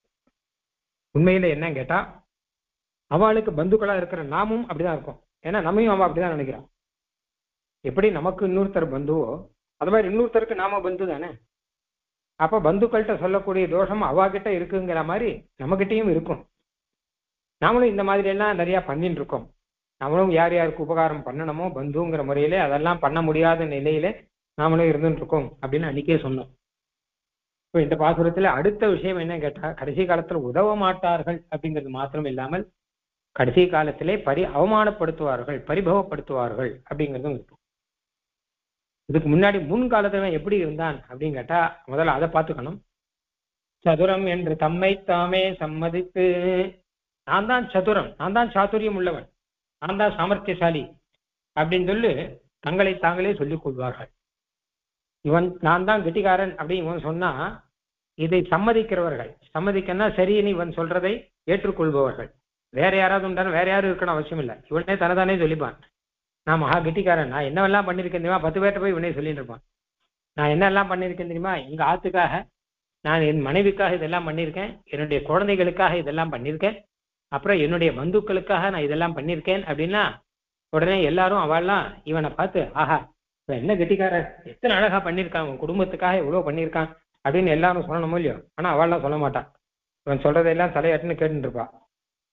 உண்மையில என்ன கேட்டா, அவளுக்கு பந்துக்களா இருக்கிற நாமும் அப்படிதான் இருக்கும். ஏன்னா நம்மையும் அவன் அப்படிதான் நினைக்கிறான். எப்படி நமக்கு இன்னொருத்தர் பந்துவோ அது மாதிரி இன்னொருத்தருக்கு நாம பந்து தானே. அப்ப பந்துக்கள்கிட்ட சொல்லக்கூடிய தோஷம் அவாகிட்ட இருக்குங்கிற மாதிரி நம்மகிட்டையும் இருக்கும். நாமளும் இந்த மாதிரி எல்லாம் நிறைய பண்ணிட்டு இருக்கோம். நம்மளும் யார் யாருக்கு உபகாரம் பண்ணணுமோ பந்துங்கிற முறையிலே அதெல்லாம் பண்ண முடியாத நிலையில நாமளும் இருந்துட்டு இருக்கோம் அப்படின்னு அன்னைக்கே சொன்னோம். இப்போ இந்த பாசுரத்துல அடுத்த விஷயம் என்ன கேட்டா, கடைசி காலத்துல உதவ மாட்டார்கள் அப்படிங்கிறது மாத்திரம் இல்லாமல் கடைசி காலத்திலே அவமானப்படுத்துவார்கள், பரிபவப்படுத்துவார்கள் அப்படிங்கிறதும் இருக்கும். இதுக்கு முன்னாடி முன்காலத்துல எப்படி இருந்தான் அப்படின்னு கேட்டா முதல்ல அதை பார்த்துக்கணும். சதுரம் என்று தம்மை தாமே சம்மதித்து, நான் தான் சதுரம், நான் தான் சாதுரியம் உள்ளவன், நான் தான் சாமர்த்தியசாலி அப்படின்னு சொல்லி தங்களை தாங்களே சொல்லிக் கொள்வார்கள். இவன் நான் தான் கெட்டிக்காரன் அப்படின்னு இவன் சொன்னா இதை சம்மதிக்கிறவர்கள், சம்மதிக்கன்னா சரின்னு இவன் சொல்றதை ஏற்றுக்கொள்பவர்கள். வேற யாராவது உண்டான வேற யாரும் இருக்கணும் அவசியம் இல்லை. இவனே தனதானே சொல்லிப்பான், நான் மகா கெட்டிக்காரன், நான் என்னவெல்லாம் பண்ணியிருக்கேன் தெரியுமா, 10 பேர்ட்ட போய் இவனே சொல்லிட்டு இருப்பான். நான் என்னெல்லாம் பண்ணியிருக்கேன் தெரியுமா, எங்க ஆத்துக்காக நான் என் மனைவிக்காக இதெல்லாம் பண்ணியிருக்கேன், என்னுடைய குழந்தைகளுக்காக இதெல்லாம் பண்ணியிருக்கேன், அப்புறம் என்னுடைய பந்துக்களுக்காக நான் இதெல்லாம் பண்ணியிருக்கேன் அப்படின்னா உடனே எல்லாரும் அவள்லாம் இவனை பார்த்து ஆஹா இவன் என்ன கெட்டிக்காரன், எத்தனை அழகா பண்ணியிருக்கான், உன் குடும்பத்துக்காக எவ்வளவு பண்ணியிருக்கான் அப்படின்னு எல்லாரும் சொல்லணுமோ இல்லையோ. ஆனா அவள்லாம் சொல்ல மாட்டான். இவன் சொல்றதெல்லாம் தலையாட்டுன்னு கேட்டுட்டு இருப்பா.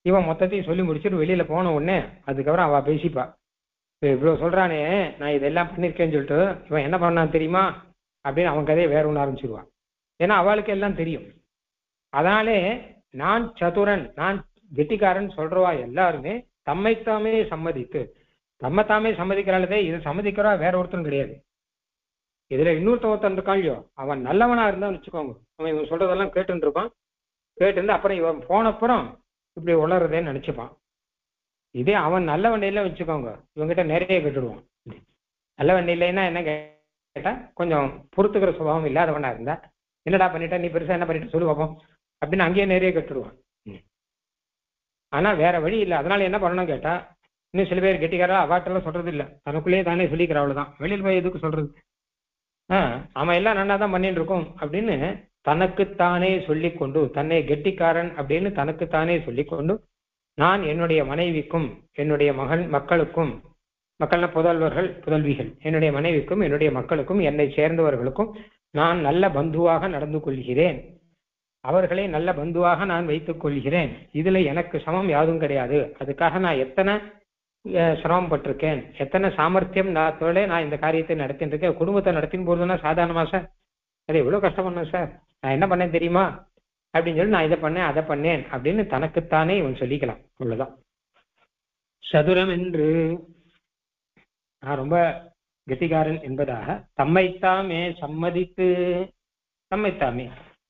இவன் மொத்தத்தையும் சொல்லி முடிச்சுட்டு வெளியில போன உடனே அதுக்கப்புறம் அவ பேசிப்பா, இவ்வளவு சொல்றானே நான் இதெல்லாம் பண்ணிருக்கேன்னு சொல்லிட்டு இவன் என்ன பண்ணான்னு தெரியுமா அப்படின்னு அவன் கதையை வேற ஒன்று ஆரம்பிச்சிருவான். ஏன்னா அவளுக்கு எல்லாம் தெரியும். அதனாலே நான் சதுரன், நான் கெட்டிக்காரன் சொல்றவா எல்லாருமே தம்மைத்தாமே சம்மதித்து, தம்மைத்தாமே சம்மதிக்கிறாளே, இது சம்மதிக்கிறா வேற ஒருத்தரும் கிடையாது. இதுல இன்னொருத்தன் இருக்கான் இல்லையோ, அவன் நல்லவனா இருந்தான்னு வச்சுக்கோங்க, அவன் இவன் சொல்றதெல்லாம் கேட்டுட்டு இருப்பான். கேட்டு அப்புறம் இவன் போனப்புறம் இப்படி உளறதேன்னு நினைச்சுப்பான். இதே அவன் நல்ல வண்டியில வச்சுக்கோங்க, இவங்கிட்ட நிறைய கேட்டுடுவான். நல்ல வண்டியிலன்னா என்ன கேட்டா கொஞ்சம் பொறுத்துக்கிற சுபாவம் இல்லாதவனா இருந்தா, என்னடா பண்ணிட்ட நீ பெருசா என்ன பண்ணிட்டு சொல்லு பார்ப்போம் அப்படின்னு அங்கேயே நிறைய கேட்டுடுவான். ஆனா வேற வழி இல்லை. அதனால என்ன பண்ணணும் கேட்டா, இன்னும் சில பேர் கெட்டிக்காரா அவாட்டெல்லாம் சொல்றது இல்லை, தனக்குள்ளேயே தானே சொல்லிக்கிற அவ்வளவுதான், வெளியில் போய் எதுக்கு சொல்றது, அவன் எல்லாம் நல்லா தான் பண்ணிட்டு இருக்கோம் அப்படின்னு தனக்குத்தானே சொல்லிக்கொண்டு, தன்னை கெட்டிக்காரன் அப்படின்னு தனக்குத்தானே சொல்லிக்கொண்டு, நான் என்னுடைய மனைவிக்கும் என்னுடைய மக்களுக்கும், மக்கள்னா புதல்வர்கள் புதல்விகள், என்னுடைய மனைவிக்கும் என்னுடைய மக்களுக்கும் என்னை சேர்ந்தவர்களுக்கும் நான் நல்ல பந்துவாக நடந்து கொள்கிறேன், அவர்களை நல்ல பந்துவாக நான் வைத்துக் கொள்கிறேன், இதுல எனக்கு சமம் யாதும் கிடையாது, அதுக்காக நான் எத்தனை சிரமப்பட்டிருக்கேன், எத்தனை சாமர்த்தியம் நான் இந்த காரியத்தை நடத்திட்டு இருக்கேன், குடும்பத்தை நடத்தின்னு போறதுன்னா சாதாரணமா சார், அது எவ்வளவு கஷ்டம் பண்ணேன் சார், நான் என்ன பண்ணேன் தெரியுமா அப்படின்னு சொல்லி நான் இதை பண்ணேன் அதை பண்ணேன் அப்படின்னு தனக்குத்தானே இவன் சொல்லிக்கலாம். அவ்வளவுதான் சதுரம் என்று. நான் ரொம்ப கெட்டிக்காரன் என்பதாக தம்மைத்தாமே சம்மதித்து, தம்மைத்தாமே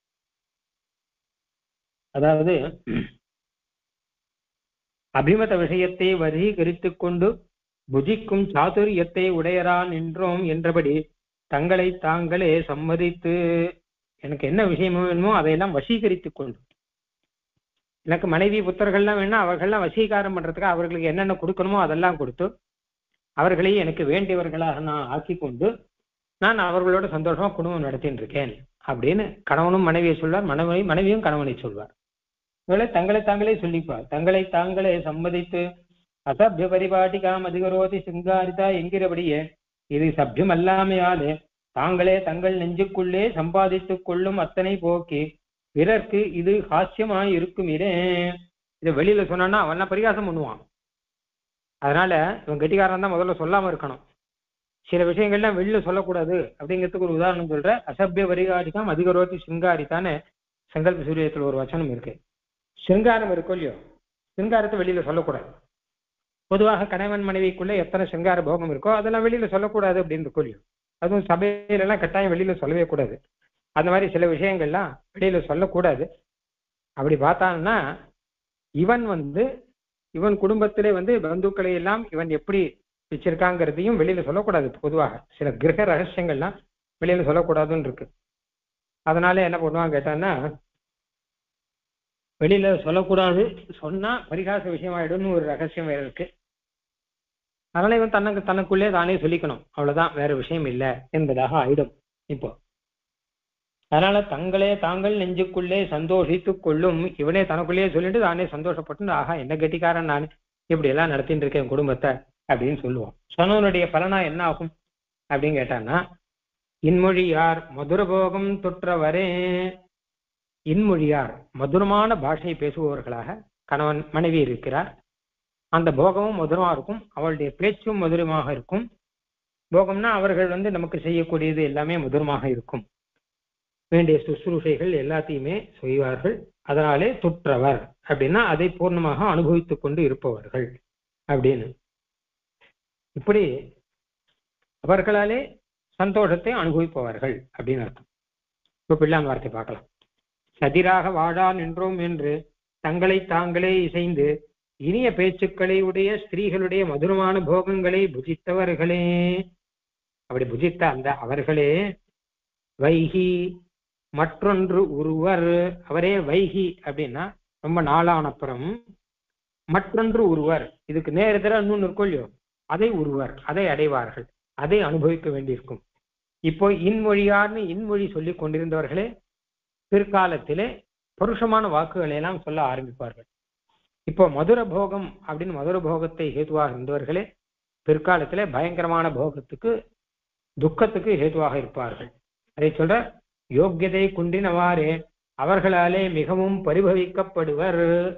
அதாவது அபிமத விஷயத்தை வசீகரித்துக் கொண்டு புஜிக்கும் சாதுரியத்தை உடையரான் நின்றோம் என்றபடி தங்களை தாங்களே சம்மதித்து, எனக்கு என்ன விஷயம் வேணுமோ அதையெல்லாம் வசீகரித்துக் கொண்டு, எனக்கு மனைவி புத்தர்கள்லாம் வேணா அவர்கள்லாம் வசீகாரம் பண்றதுக்கு அவர்களுக்கு என்னென்ன கொடுக்கணுமோ அதெல்லாம் கொடுத்து அவர்களையும் எனக்கு வேண்டியவர்களாக நான் ஆக்கி கொண்டு நான் அவர்களோட சந்தோஷமா குடும்பம் நடத்தின்னு இருக்கேன் அப்படின்னு கணவனும் மனைவியை சொல்வார், மனைவியும் கணவனை சொல்வார். இவளை தங்களை தாங்களே சொல்லிப்பார். தங்களை தாங்களே சம்மதித்து அசபிய பரிபாட்டிகாம் அதிகரோதி சிங்காரிதா என்கிறபடியே இது சபியம் அல்லாமையாலே தாங்களே தங்கள் நெஞ்சுக்குள்ளே சம்பாதித்துக் கொள்ளும் அத்தனை போக்கி பிறர்க்கு இது ஹாஸ்யமாய் இருக்கும். இதை வெளியில சொன்னான்னா அவன் பரிகாசம் பண்ணுவான். அதனால இவன் கெட்டிக்காரன் தான் முதல்ல சொல்லாம இருக்கணும். சில விஷயங்கள்லாம் வெளியில சொல்லக்கூடாது அப்படிங்கிறதுக்கு ஒரு உதாரணம் சொல்ற. அசபிய பரிகாட்டிகாம் அதிகரோதி சிங்காரித்தானே சங்கல்ப சூரியத்துல ஒரு வச்சனம் இருக்கு. சிங்காரம் இருக்கும் இல்லையோ, சிங்காரத்தை வெளியில சொல்லக்கூடாது. பொதுவாக கணவன் மனைவிக்குள்ள எத்தனை சிங்கார போகம் இருக்கோ அதெல்லாம் வெளியில சொல்லக்கூடாது அப்படின்னு இருக்கும் இல்லையோ, அதுவும் சபையில எல்லாம் கட்டாயம் வெளியில சொல்லவே கூடாது. அந்த மாதிரி சில விஷயங்கள்லாம் வெளியில சொல்லக்கூடாது. அப்படி பார்த்தான்னா இவன் குடும்பத்திலே பந்துக்களை எல்லாம் இவன் எப்படி வச்சிருக்காங்கிறதையும் வெளியில சொல்லக்கூடாது. பொதுவாக சில கிரக ரகசியங்கள்லாம் வெளியில சொல்லக்கூடாதுன்னு இருக்கு. அதனால என்ன பண்ணுவாங்க கேட்டான்னா, வெளியில சொல்லக்கூடாது, சொன்னா பரிகாச விஷயமாயிடும்னு ஒரு ரகசியம் வேற இருக்கு. அதனால இவன் தனக்குள்ளே தானே சொல்லிக்கணும், அவ்வளவுதான், வேற விஷயம் இல்லை என்பதாக ஆயிடும். இப்போ அதனால தங்களே தாங்கள் நெஞ்சுக்குள்ளே சந்தோஷித்துக் கொள்ளும். இவனே தனக்குள்ளேயே சொல்லிட்டு தானே சந்தோஷப்பட்டு, ஆஹா என்ன கெட்டிக்காரன் நான் இப்படி எல்லாம் நடத்திட்டு இருக்கேன் குடும்பத்தை அப்படின்னு சொல்லுவான். சொன்னவனுடைய பலனா என்ன ஆகும் அப்படின்னு கேட்டான்னா, இன்மொழியார் மதுரபோகம் தொற்றவரே. இன்மொழியார் மதுரமான பாஷையை பேசுபவர்களாக கணவன் மனைவி இருக்கிறார். அந்த போகமும் மதுரமா இருக்கும், அவளுடைய பேச்சும் மதுரமாக இருக்கும். போகம்னா அவர்கள் நமக்கு செய்யக்கூடியது எல்லாமே மதுரமாக இருக்கும். வேண்டிய சுசுரூஷைகள் எல்லாத்தையுமே செய்வார்கள். அதனாலே துற்றவர் அப்படின்னா அதை பூர்ணமாக அனுபவித்துக் கொண்டு இருப்பவர்கள் அப்படின்னு. இப்படி அவர்களாலே சந்தோஷத்தை அனுபவிப்பவர்கள் அப்படின்னு அர்த்தம். இப்ப பிள்ளான் வார்த்தை பார்க்கலாம். சதிராக வாழா நின்றோம் என்று தங்களை தாங்களே இசைந்து இனிய பேச்சுக்களை உடைய ஸ்திரீகளுடைய மதுரமான போகங்களை புஜித்தவர்களே. அப்படி புஜித்த அந்த அவர்களே வைகி மற்றொன்று ஒருவர். அவரே வைகி அப்படின்னா ரொம்ப நாளானப்புறம் மற்றொன்று ஒருவர், இதுக்கு நேரத்தில் இன்னொன்று இருக்கும் இல்லையோ, அதை ஒருவர் அதை அடைவார்கள், அதை அனுபவிக்க வேண்டியிருக்கும். இப்போ இன்மொழியார்னு இன்மொழி சொல்லி கொண்டிருந்தவர்களே பிற்காலத்திலே பருஷமான வாக்குகளை எல்லாம் சொல்ல ஆரம்பிப்பார்கள். இப்போ மதுர போகம் அப்படின்னு மதுர போகத்தை ஹேதுவாக இருந்தவர்களே பிற்காலத்திலே பயங்கரமான போகத்துக்கு துக்கத்துக்கு ஹேதுவாக இருப்பார்கள். அதை சொல்ற யோக்கியதை குன்றினவாறே அவர்களாலே மிகவும் பரிபவிக்கப்படுவர்.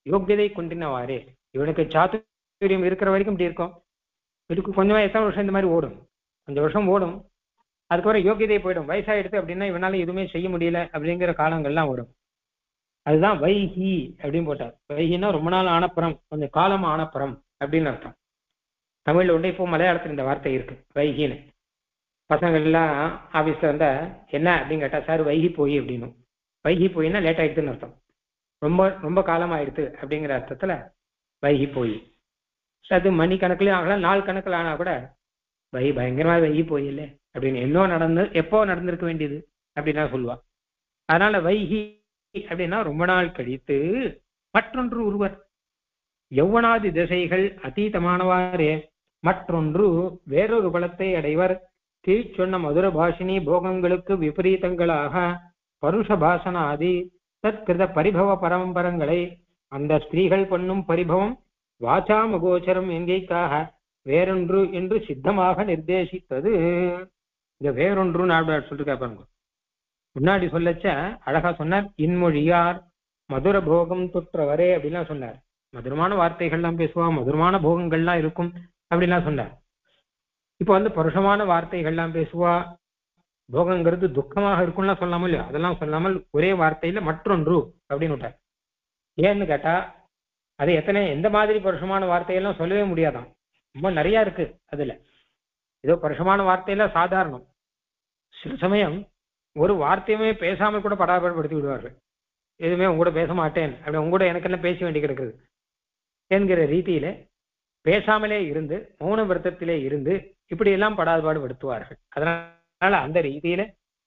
யோக்கியதை கொண்டினவாறே. இவனுக்கு சாத்துரியம் இருக்கிற வரைக்கும் இப்படி இருக்கும். இதுக்கு கொஞ்சமா எத்தனை வருஷம் இந்த மாதிரி ஓடும், கொஞ்சம் வருஷம் ஓடும். அதுக்கப்புறம் யோக்கியதை போயிடும். வயசாயிடுது அப்படின்னா இவனால எதுவுமே செய்ய முடியல அப்படிங்கிற காலங்கள்லாம் வரும். அதுதான் வைகி அப்படின்னு போட்டார். வைகின்னா ரொம்ப நாள் ஆனப்புறம், கொஞ்சம் காலம் ஆனப்புறம் அப்படின்னு அர்த்தம். தமிழ்ல உண்டு, இப்போ மலையாளத்துல இந்த வார்த்தை இருக்கு வைகின்னு. பசங்கள் எல்லாம் ஆபீஸ்ல வந்தா என்ன அப்படின்னு கேட்டா, சார் வைகி போய் அப்படின்னு. வைகி போயின்னா லேட் ஆயிடுதுன்னு அர்த்தம். ரொம்ப ரொம்ப காலம் ஆயிடுது அப்படிங்கிற அர்த்தத்துல வைகி போய். அது மணி கணக்குலயும் ஆகலாம், நாள் கணக்குல ஆனா கூட பயங்கரமா வைகி போயில்ல அப்படின்னு. எப்போ நடந்திருக்க வேண்டியது அப்படின்னா சொல்லுவா. அதனால வைகி அப்படின்னா ரொம்ப நாள் கழித்து. மற்றொன்று ஒருவர் யௌவனாதி திசைகள் அதீதமானவாறே மற்றொன்று வேறொரு பலத்தை அடைவர். கீழ் சொன்ன மதுர பாஷினி போகங்களுக்கு விபரீதங்களாக பருஷ பாசனாதி தற்கிருத பரிபவ பரம்பரங்களை அந்த ஸ்திரீகள் பண்ணும் பரிபவம் வாசாமகோச்சரம் எங்கேக்காக வேறொன்று என்று சித்தமாக நிர்தேசித்தது. இந்த வேறொன்று நாடார் சொல்லிருக்கா பாருங்க. முன்னாடி சொல்லச்ச அழகா சொன்னார். இன்மொழியார் மதுர போகம் தொற்றவரே அப்படின்லாம் சொன்னார். மதுரமான வார்த்தைகள்லாம் பேசுவா, மதுரமான போகங்கள்லாம் இருக்கும் அப்படின்லாம் சொன்னார். இப்ப பருஷமான வார்த்தைகள்லாம் பேசுவா, போகங்கிறது துக்கமாக இருக்கும்லாம் சொல்லாமல் இல்லையா, அதெல்லாம் சொல்லாமல் ஒரே வார்த்தையில மற்றொன்று அப்படின்னு விட்டார். ஏன்னு கேட்டா அது எந்த மாதிரி பருஷமான வார்த்தையெல்லாம் சொல்லவே முடியாதான், ரொம்ப நிறைய இருக்கு அதுல. ஏதோ பருஷமான வார்த்தையெல்லாம் சாதாரணம். சில சமயம் ஒரு வார்த்தையுமே பேசாமல் கூட படாபடுத்தி விடுவார்கள். எதுவுமே உங்க கூட பேச மாட்டேன் அப்படி, உங்க கூட எனக்கு என்ன பேச வேண்டி கிடக்குது என்கிற ரீதியில பேசாமலே இருந்து மௌன விரதத்திலே இருந்து இப்படி எல்லாம் படாதபாடு படுத்துவார்கள். அதனால அந்த ரீதியில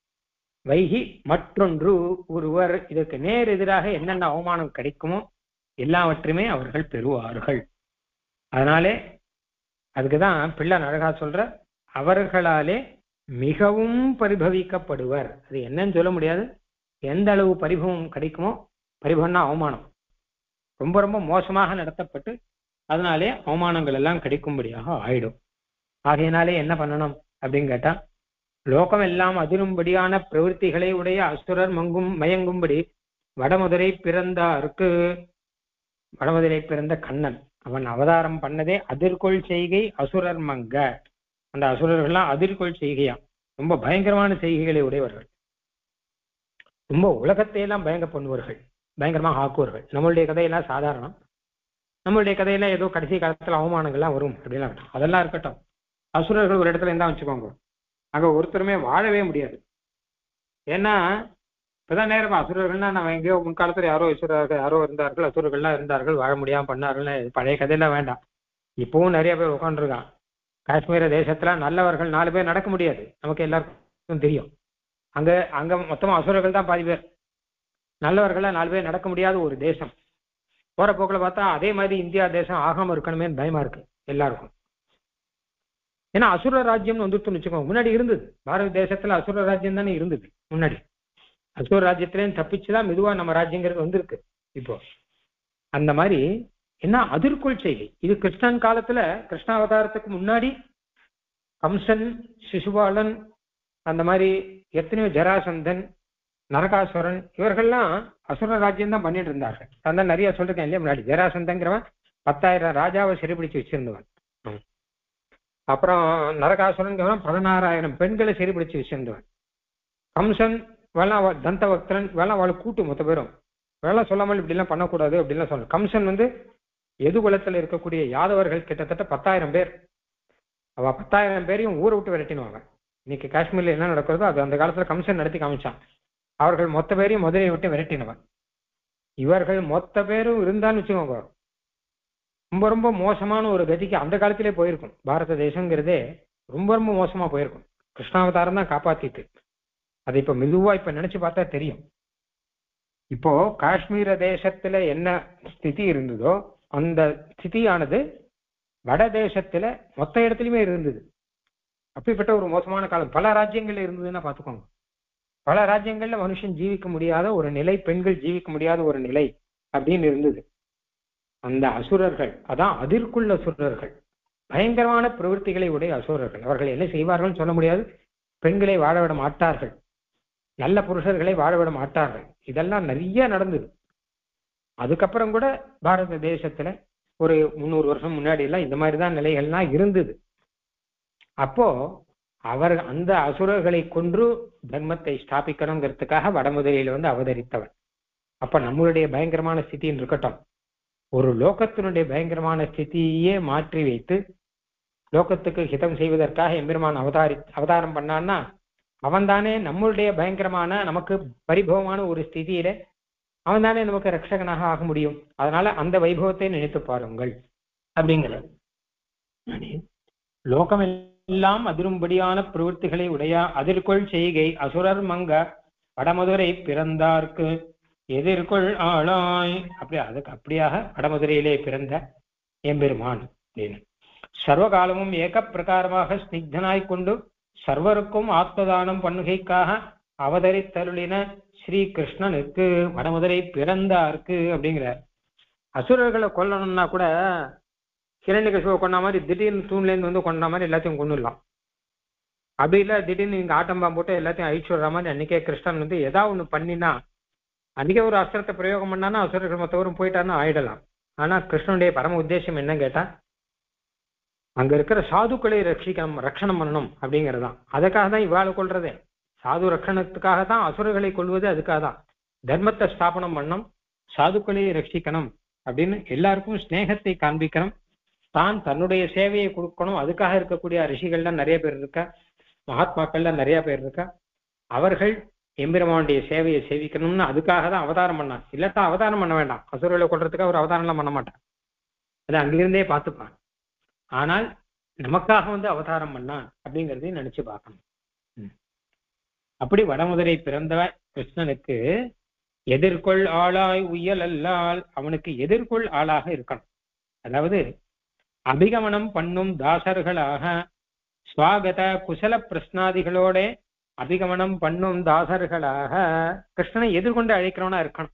வைகி மற்றொன்று ஒருவர், இதற்கு நேர் எதிராக என்னென்ன அவமானம் கிடைக்குமோ எல்லாவற்றுமே அவர்கள் பெறுவார்கள். அதனாலே அதுக்குதான் பிள்ளை அழகா சொல்ற, அவர்களாலே மிகவும் பரிபவிக்கப்படுவர். அது என்னன்னு சொல்ல முடியாது. எந்த அளவு பரிபவம் கிடைக்குமோ, பரிபவம்னா அவமானம், ரொம்ப ரொம்ப மோசமாக நடத்தப்பட்டு அதனாலே அவமானங்கள் எல்லாம் கிடைக்கும்படியாக ஆயிடும். ஆகையினாலே என்ன பண்ணணும் அப்படின்னு கேட்டா, லோகம் எல்லாம் அதிரும்படியான பிரவೃத்திகளை உடைய அசுரர் மயங்கும்படி வடமதுரை பிறந்த கண்ணன் அவன் அவதாரம் பண்ணதே அதிர்கொள் செய்கை அசுரர் மங்க. அந்த அசுரர்கள்லாம் அதிர்கொள் செய்கையாம், ரொம்ப பயங்கரமான செய்கைகளை உடையவர்கள், ரொம்ப உலகத்தை எல்லாம் பயங்கர பண்ணுவார்கள், பயங்கரமாக ஆக்குவார்கள். நம்மளுடைய கதையெல்லாம் சாதாரணம். நம்மளுடைய கதையெல்லாம் ஏதோ கடைசி காலத்துல அவமானங்கள்லாம் வரும் அப்படிலாம் அதெல்லாம் இருக்கட்டும். அசுரர்கள் ஒரு இடத்துல இருந்தா வச்சுக்கோங்க, அங்க ஒருத்தருமே வாழவே முடியாது. ஏன்னா இப்பதான் நேரம் அசுரர்கள்னா நம்ம எங்கேயோ முன்காலத்துல யாரோ இருந்தார்கள், அசுரர்கள்லாம் இருந்தார்கள், வாழ முடியாம பண்ணார்கள். பழைய கதையெல்லாம் வேண்டாம். இப்பவும் நிறைய பேர் உட்காந்துருக்கான். காஷ்மீர தேசத்துல நல்லவர்கள் 4 பேர் நடக்க முடியாது, நமக்கு எல்லாருக்கும் தெரியும். அங்க மொத்தமா அசுரர்கள் தான் பாதி பேர், நல்லவர்கள்லாம் 4 பேர் நடக்க முடியாத ஒரு தேசம். போற போக்குல பார்த்தா அதே மாதிரி இந்தியா தேசம் ஆகாம இருக்கணுமே பயமா இருக்கு எல்லாருக்கும். ஏன்னா அசுர ராஜ்யம்னு வந்துட்டுன்னு வச்சுக்கோங்க. முன்னாடி இருந்தது பாரத தேசத்துல அசுர ராஜ்யம் தானே இருந்தது முன்னாடி. அசுர ராஜ்யத்திலேயும் தப்பிச்சுதான் மெதுவா நம்ம ராஜ்யங்கிறது வந்திருக்கு இப்போ. அந்த மாதிரி என்ன அதிர்கொள் செய்கை இது. கிருஷ்ணன் காலத்துல, கிருஷ்ணாவதாரத்துக்கு முன்னாடி கம்சன், சிசுபாலன், அந்த மாதிரி எத்தனையோ ஜராசந்தன், நரகாசுரன், இவர்கள்லாம் அசுர ராஜ்யம் தான் பண்ணிட்டு இருந்தார்கள். அதான் நிறைய சொல்லிருக்கேன் இல்லையா முன்னாடி. ஜராசந்தங்கிறவன் 10,000 ராஜாவை சிறைபிடிச்சு வச்சிருந்தவன். அப்புறம் நரகாசுரன் 16,000 பெண்களை சிறைபிடிச்சு வச்சிருந்தவன். கம்சன் தந்தவக்திரன் அவளை கூட்டு மொத்த பேரும் வேலை சொல்லாமல் இப்படி எல்லாம் பண்ணக்கூடாது அப்படின்லாம் சொன்ன. கம்சன் எதுகுலத்துல இருக்கக்கூடிய யாதவர்கள் கிட்டத்தட்ட 10,000 பேர். அவ 10,000 பேரையும் ஊரை விட்டு விரட்டினுவாங்க. இன்னைக்கு காஷ்மீர்ல என்ன நடக்கிறதோ அது அந்த காலத்துல கம்சன் நடத்தி காமிச்சான். அவர்கள் மொத்த பேரையும் மதுரையை விட்டு விரட்டினவன். இவர்கள் மொத்த பேரும் இருந்தான்னு வச்சுக்கோங்க, ரொம்ப ரொம்ப மோசமான ஒரு கதிக்கு அந்த காலத்திலே போயிருக்கும். பாரத தேசங்கிறதே ரொம்ப ரொம்ப மோசமா போயிருக்கும். கிருஷ்ணாவதாரம் தான் காப்பாத்திட்டு. அதை இப்ப மெதுவா இப்ப நினைச்சு பார்த்தா தெரியும். இப்போ காஷ்மீர தேசத்துல என்ன ஸ்திதி இருந்ததோ அந்த ஸ்திதியானது வட தேசத்துல மொத்த இடத்துலயுமே இருந்தது. அப்படிப்பட்ட ஒரு மோசமான காலம் பல ராஜ்யங்கள்ல இருந்ததுன்னா பாத்துக்கோங்க. பல ராஜ்யங்கள்ல மனுஷன் ஜீவிக்க முடியாத ஒரு நிலை, பெண்கள் ஜீவிக்க முடியாத ஒரு நிலை அப்படின்னு இருந்தது. அந்த அசுரர்கள், அதான் அதிர்க்குள்ள அசுரர்கள், பயங்கரமான பிரவೃத்திகளை உடைய அசுரர்கள். அவர்கள் என்ன செய்வார்கள் சொல்ல முடியாது. பெண்களை வாழவிட மாட்டார்கள், நல்ல புருஷர்களை வாழவிட மாட்டார்கள். இதெல்லாம் நிறைய நடந்தது. அதுக்கப்புறம் கூட பாரத தேசத்துல ஒரு 300 வருஷம் முன்னாடி எல்லாம் இந்த மாதிரிதான் நிலைகள்லாம் இருந்தது. அப்போ அவர் அந்த அசுரர்களை கொன்று தர்மத்தை ஸ்தாபிக்கணுங்கிறதுக்காக வடமதுரையில வந்து அவதரித்தவர். அப்ப நம்மளுடைய பயங்கரமான ஸ்திதின்னு இருக்கட்டும், ஒரு லோகத்தினுடைய பயங்கரமான ஸ்திதியே மாற்றி வைத்து லோகத்துக்கு ஹிதம் செய்வதற்காக எம்பெருமான் அவதாரம் பண்ணான்னா அவன் தானே நம்மளுடைய பயங்கரமான நமக்கு பரிபவமான ஒரு ஸ்திதியில அவன் தானே நமக்கு ரட்சகனாக ஆக முடியும். அதனால அந்த வைபவத்தை நினைத்து பாருங்கள் அப்படிங்கிற லோகம் எல்லாம் அதிரும்படியான பிரவൃத்திகளை உடைய அதிர்கொள் செய்கை அசுரர் மங்க வடமதுரை பிறந்தார்க்கு எதிர்கொள் ஆளாய். அதுக்கு அப்படியாக வடமதுரையிலே பிறந்த எம்பெருமான் அப்படின்னு சர்வகாலமும் ஏக பிரகாரமாக ஸ்னிக்தனாய் கொண்டு சர்வருக்கும் ஆத்மதானம் பண்ணுகைக்காக அவதரித்தருளின ஸ்ரீ கிருஷ்ணனுக்கு வடமதுரை பிறந்தார்க்கு அப்படிங்கிறார். அசுரர்களை கொல்லணும்னா கூட ஹிரண்யகசிபுவை கொண்ட மாதிரி திடீர்னு தூண்ல இருந்து வந்து கொண்ட மாதிரி எல்லாத்தையும் கொண்டுடலாம். அப்படி இல்லை திடீர்னு இங்க ஆட்டம்பா போட்டு எல்லாத்தையும் அழிச்சு விடுற மாதிரி அன்னைக்கே கிருஷ்ணன் வந்து ஏதாவது ஒண்ணு பண்ணினா அன்னைக்கே ஒரு அஸ்திரத்தை பிரயோகம் பண்ணானா அசுரர்கள் மற்றவரும் போயிட்டாருன்னா ஆயிடலாம். ஆனா கிருஷ்ணனுடைய பரம உத்தேசம் என்ன கேட்டா அங்க இருக்கிற சாதுக்களை ரட்சணம் பண்ணணும் அப்படிங்கறதுதான். அதுக்காக தான் இவ்வாறு கொள்றதே. சாது ரட்சணத்துக்காக தான் அசுரர்களை கொள்வது. அதுக்காக தான் தர்மத்தை ஸ்தாபனம் பண்ணணும், சாதுக்களை ரட்சிக்கணும் அப்படின்னு எல்லாருக்கும் ஸ்நேகத்தை காண்பிக்கணும், தான் தன்னுடைய சேவையை கொடுக்கணும். அதுக்காக இருக்கக்கூடிய ரிஷிகள்ல நிறைய பேர் இருக்கா, மகாத்மாக்கள்ல நிறைய பேர் இருக்கா. அவர்கள் எம்பெருமானுடைய சேவையை சேவிக்கணும்னு அதுக்காக தான் அவதாரம் பண்ணான். இல்லாட்டா அவதாரம் பண்ண வேண்டாம், அசுரர்களை கொள்றதுக்காக ஒரு அவதாரம் எல்லாம் பண்ண மாட்டான், அதை அங்கிருந்தே பார்த்துப்பான். ஆனால் நமக்காக வந்து அவதாரம் பண்ணான் அப்படிங்கிறதையும் நினைச்சு பார்க்கணும். அப்படி வடமதுரை பிறந்த கிருஷ்ணனுக்கு எதிர்கொள் ஆளாய் உயல் அல்லால் அவனுக்கு எதிர்கொள் ஆளாக இருக்கணும். அதாவது அபிகமனம் பண்ணும் தாசர்களாக ஸ்வாகத குசல பிரஸ்னாதிகளோட அபிகமனம் பண்ணும் தாசர்களாக கிருஷ்ணனை எதிர்கொண்டு அழைக்கிறவனா இருக்கணும்.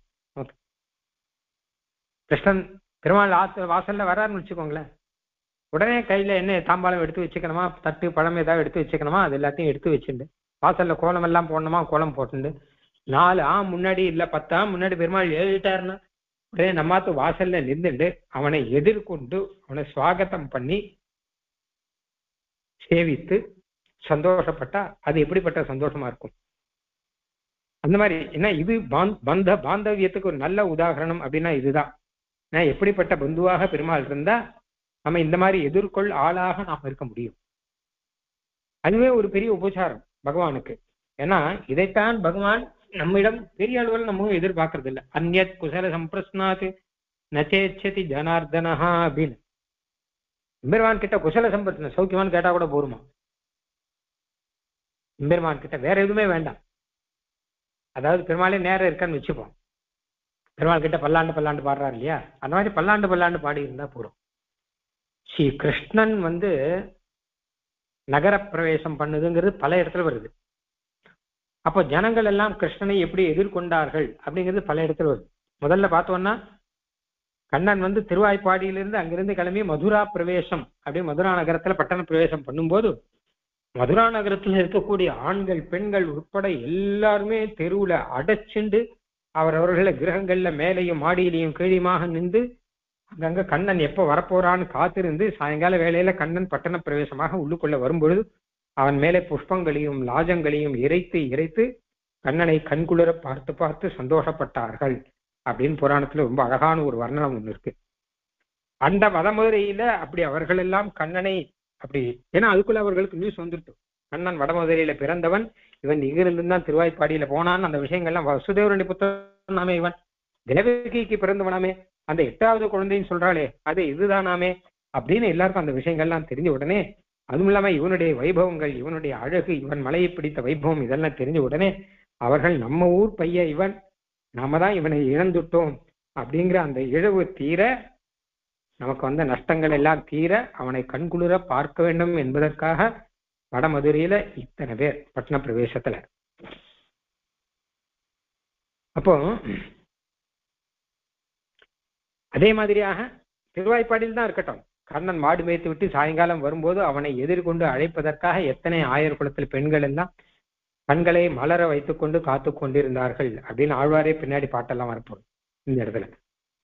கிருஷ்ணன் பெருமாள் வாசல்ல வராருன்னு வச்சுக்கோங்களேன், உடனே கையில என்ன தாம்பாளம் எடுத்து வச்சுக்கணுமா, தட்டு பழம் ஏதாவது எடுத்து வச்சுக்கணுமா, அது எல்லாத்தையும் எடுத்து வச்சுட்டு வாசல்ல கோலம் எல்லாம் போடணுமா, கோலம் போட்டுண்டு 4 முன்னாடி இல்ல 10 முன்னாடி பெருமாள் எழுதிட்டாருன்னா உடனே நம்மாத்து வாசல்ல நின்றுண்டு அவனை எதிர்கொண்டு அவனை சுவாகத்தம் பண்ணி சேவித்து சந்தோஷப்பட்டா அது எப்படிப்பட்ட சந்தோஷமா இருக்கும். அந்த மாதிரி என்ன இது பாந்தவியத்துக்கு ஒரு நல்ல உதாரணம் அப்படின்னா இதுதான். எப்படிப்பட்ட பந்துவாக பெருமாள் இருந்தா நம்ம இந்த மாதிரி எதிர்கொள் ஆளாக நாம் இருக்க முடியும். அதுவே ஒரு பெரிய உபசாரம் பகவானுக்கு. ஏன்னா இதைத்தான் பகவான் நம்மிடம் பெரிய அளவில் நம்ம எதிர்பார்க்கறது இல்லை. அந்யத் குசல சம்பிரஸ்னாத் நச்சேச்சதி ஜனார்தனஹா அப்படின்னு எம்பெருமான் கிட்ட குசல சம்பிரஸ்ன சௌக்கியமானு கேட்டா கூட போருமா. எம்பெருமான் கிட்ட வேற எதுவுமே வேண்டாம். அதாவது பெருமாளே நேரம் இருக்கான்னு வச்சுப்போம், பெருமாள் கிட்ட பல்லாண்டு பாடுறாரு இல்லையா, அந்த மாதிரி பல்லாண்டு பாடி இருந்தா போறோம். ஸ்ரீ கிருஷ்ணன் வந்து நகர பிரவேசம் பண்ணுதுங்கிறது பல இடத்துல வருது. அப்போ ஜனங்கள் எல்லாம் கிருஷ்ணனை எப்படி எதிர்கொண்டார்கள் அப்படிங்கிறது பல இடத்துல வருது. முதல்ல பார்த்தோம்னா கண்ணன் வந்து திருவாய்ப்பாடியிலிருந்து அங்கிருந்து கிளம்பி மதுரா பிரவேசம் அப்படி மதுரா நகரத்துல பட்டண பிரவேசம் பண்ணும்போது மதுரா நகரத்துல இருக்கக்கூடிய ஆண்கள் பெண்கள் உட்பட எல்லாருமே தெருவுல அடைச்சுண்டு அவரவர்களை கிரகங்கள்ல மேலையும் மாடியிலையும் கீழியுமாக நின்று அங்கங்க கண்ணன் எப்ப வரப்போறான்னு காத்திருந்து சாயங்கால வேளையில கண்ணன் பட்டண பிரவேசமாக உள்ளுக்குள்ள வரும்பொழுது அவன் மேலே புஷ்பங்களையும் லாஜங்களையும் இறைத்து கண்ணனை கண்குளிர பார்த்து சந்தோஷப்பட்டார்கள் அப்படின்னு புராணத்துல ரொம்ப அழகான ஒரு வர்ணனம் ஒண்ணு இருக்கு. அந்த வடமதுரையில அப்படி அவர்கள் எல்லாம் கண்ணனை அப்படி, ஏன்னா அதுக்குள்ள அவர்களுக்கு நியூஸ் வந்துட்டு கண்ணன் வடமதுரையில பிறந்தவன், இவன் இங்கிருந்து தான் திருவாய்ப்பாடியில போனான்னு அந்த விஷயங்கள்லாம் வசுதேவருடைய புத்திரனாமே, இவன் தேவகிக்கு பிறந்தவனாமே, அந்த 8வது குழந்தைன்னு சொல்றாளே அது இதுதானாமே அப்படின்னு எல்லாருக்கும் அந்த விஷயங்கள்லாம் தெரிஞ்ச உடனே, அதுவும் இல்லாம இவனுடைய வைபவங்கள், இவனுடைய அழகு, இவன் மலையை பிடித்த வைபவம் இதெல்லாம் தெரிஞ்ச உடனே அவர்கள் நம்ம ஊர் பையன் இவன், நாம தான் இவனை இழந்துட்டோம் அப்படிங்கிற அந்த இழவு தீர, நமக்கு வந்த நஷ்டங்கள் எல்லாம் தீர அவனை கண்குளிர பார்க்க வேண்டும் என்பதற்காக வடமதுரையில இத்தனை பேர் பட்டண பிரவேசத்துல. அப்போ அதே மாதிரியாக திருவாய்ப்பாடியில் தான் இருக்கட்டும், கண்ணன் மாடு மேய்த்து விட்டு சாயங்காலம் வரும்போது அவனை எதிர்கொண்டு அழைப்பதற்காக எத்தனை ஆயர் குலத்தில் பெண்கள் எல்லாம் கண்களை மலர வைத்துக் கொண்டு காத்து கொண்டிருந்தார்கள் அப்படின்னு ஆழ்வாரே பின்னாடி பாட்டெல்லாம் வரப்போம் இந்த இடத்துல.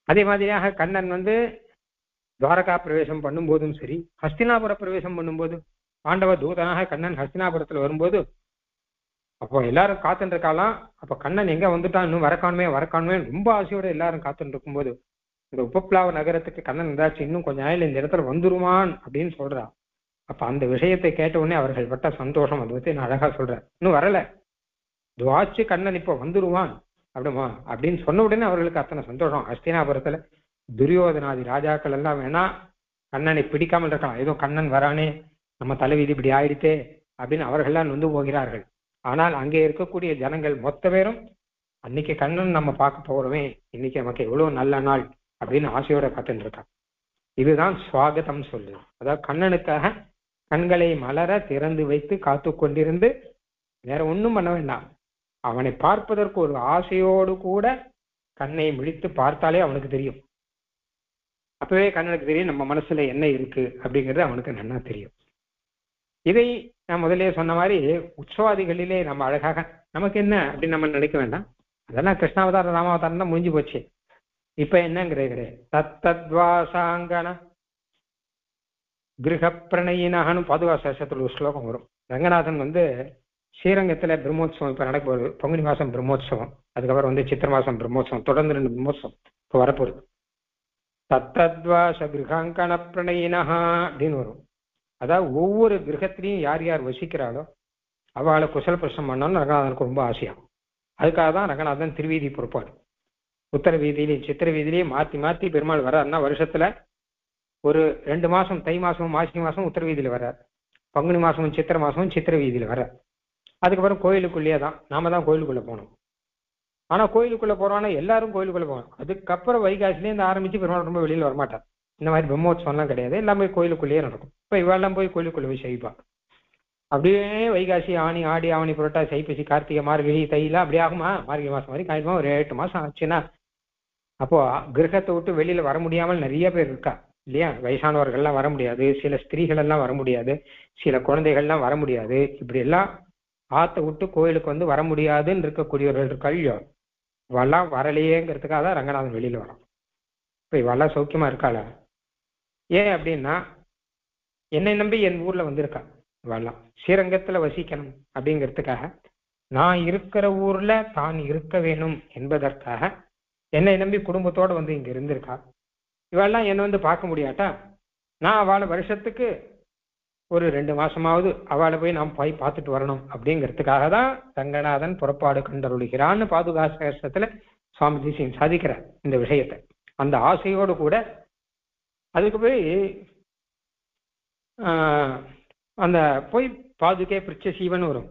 அதே மாதிரியாக கண்ணன் துவாரகா பிரவேசம் பண்ணும்போதும் சரி, ஹஸ்தினாபுர பிரவேசம் பண்ணும்போது பாண்டவ தூதனாக கண்ணன் ஹஸ்தினாபுரத்துல வரும்போது அப்போ எல்லாரும் காத்துட்டு இருக்காலாம். அப்ப கண்ணன் எங்க வந்துட்டான், இன்னும் வரக்கானுமே ரொம்ப ஆசையோட எல்லாரும் காத்துட்டு இருக்கும்போது இந்த உபப்ளாவ நகரத்துக்கு கண்ணன் இருந்தாச்சு, இன்னும் கொஞ்ச நாள் இந்த இடத்துல வந்துருவான் அப்படின்னு சொல்றா. அப்ப அந்த விஷயத்தை கேட்ட உடனே அவர்கள் பட்ட சந்தோஷம் அதை பத்தி நான் அழகா சொல்றேன். இன்னும் வரல, துவாச்சு கண்ணன் இப்ப வந்துருவான் அப்படிமா அப்படின்னு சொன்ன உடனே அவர்களுக்கு அத்தனை சந்தோஷம். ஹஸ்தினாபுரத்துல துரியோதனாதி ராஜாக்கள் எல்லாம் வேணா கண்ணனை பிடிக்காமல் இருக்கலாம், ஏதோ கண்ணன் வரானே நம்ம தலைவிதி இப்படி ஆயிடுத்தே அப்படின்னு அவர்கள்லாம் நொந்து போகிறார்கள். ஆனால் அங்கே இருக்கக்கூடிய ஜனங்கள் மொத்த பேரும் அன்னைக்கு கண்ணன் நம்ம பார்க்க போறோமே, இன்னைக்கு நமக்கு எவ்வளவு நல்ல நாள் அப்படின்னு ஆசையோட காத்துட்டு இருக்கான். இதுதான் சுவாகதம் சொல்லு. அதாவது கண்ணனுக்காக கண்களை மலர திறந்து வைத்து காத்து கொண்டிருந்து வேற ஒண்ணும் பண்ண வேண்டாம், அவனை பார்ப்பதற்கு ஒரு ஆசையோடு கூட கண்ணை விழித்து பார்த்தாலே அவனுக்கு தெரியும். அப்பவே கண்ணனுக்கு தெரியும் நம்ம மனசுல என்ன இருக்கு அப்படிங்கிறது அவனுக்கு நல்லா தெரியும். இதை நான் முதலே சொன்ன மாதிரி உற்சவாதிகளிலே நம்ம அழகாக நமக்கு என்ன அப்படின்னு நம்ம நினைக்க வேண்டாம், அதெல்லாம் கிருஷ்ணாவதாரம் ராமாவதாரம் தான் முடிஞ்சு போச்சு. இப்ப என்னங்கிறே தத்தத்வாசாங்கன கிரக பிரணயினு பாதுகா சேஷத்துல ஒரு ஸ்லோகம் வரும். ரங்கநாதன் ஸ்ரீரங்கத்துல பிரம்மோத்சவம் இப்ப நடக்க போகுது. பங்குனி மாசம் பிரம்மோத்சவம், அதுக்கப்புறம் சித்திர மாசம் பிரம்மோத்சவம், தொடர்ந்து 2 பிரம்மோத்சவம் இப்ப வரப்போகுது. தத்தத்வாச கிரகாங்கன பிரணயினா அப்படின்னு வரும். அதாவது ஒவ்வொரு கிரகத்திலையும் யார் யார் வசிக்கிறாளோ அவளை குசல பிரசனம் பண்ணணும்னு ரங்கநாதனுக்கு ரொம்ப ஆசையாகும். அதுக்காக தான் ரங்கநாதன் திருவீதி பொறுப்பாடு. உத்தர வீதியிலையும் சித்திர வீதியிலையும் மாத்தி மாத்தி பெருமாள் வர்றாருன்னா வருஷத்துல ஒரு 2 மாசம் தை மாசமும் மாசி மாசம் உத்தர வீதியில வர்றார், பங்குனி மாசமும் சித்திர மாசமும் சித்திர வீதியில வர்றார். அதுக்கப்புறம் கோயிலுக்குள்ளேயே தான் நாம தான் கோயிலுக்குள்ள போகணும். ஆனா கோயிலுக்குள்ள போறோம்னா எல்லாரும் கோயிலுக்குள்ள போகணும். அதுக்கப்புறம் வைகாசிலேருந்து ஆரம்பிச்சு பெருமாள் ரொம்ப வெளியில வரமாட்டார். இந்த மாதிரி பிரம்மோத்சவம்லாம் கிடையாது, எல்லாமே கோயிலுக்குள்ளேயே நடக்கும். இப்ப இவெல்லாம் போய் கோயிலுக்குள்ள போய் செய்வா. அப்படியே வைகாசி ஆணி ஆடி ஆவணி புரட்டாசி ஐப்பசி கார்த்திகை மார்கழி தைலாம் அப்படியே ஆகுமா, மார்கழி மாசம் வரைக்கும் ஆயிடுமா, ஒரு 8 மாசம் ஆச்சுன்னா அப்போ கிரகத்தை விட்டு வெளியில வர முடியாமல் நிறைய பேர் இருக்கா இல்லையா. வயசானவர்கள்லாம் வர முடியாது, சில ஸ்திரீகள் எல்லாம் வர முடியாது, சில குழந்தைகள்லாம் வர முடியாது. இப்படி எல்லாம் ஆத்த விட்டு கோயிலுக்கு வர முடியாதுன்னு இருக்கக்கூடியவர்கள் கல்யோ இவெல்லாம் வரலையேங்கிறதுக்காக தான் ரங்கநாதன் வெளியில வரோம். இப்ப இவெல்லாம் சௌக்கியமா இருக்காள, ஏன் அப்படின்னா என்னை நம்பி என் ஊர்ல வந்திருக்கா. இவெல்லாம் ஸ்ரீரங்கத்துல வசிக்கணும் அப்படிங்கிறதுக்காக, நான் இருக்கிற ஊர்ல தான் இருக்க வேணும் என்பதற்காக என்னை நம்பி குடும்பத்தோட இங்க இருந்திருக்கா. இவெல்லாம் என்னை பார்க்க முடியாட்டா, நான் அவளை வருஷத்துக்கு ஒரு 2 மாசமாவது அவளை போய் நாம் போய் பார்த்துட்டு வரணும் அப்படிங்கிறதுக்காக தான் ரங்கநாதன் புறப்பாடு கண்டருளுகிறான்னு பாதுகா சேஷத்துல சுவாமி தேசிகன் சாதிக்கிறார் இந்த விஷயத்தை. அந்த ஆசையோடு கூட அதுக்கு போய் அந்த போய் பாதுகே பிரிச்ச சீவன் வரும்,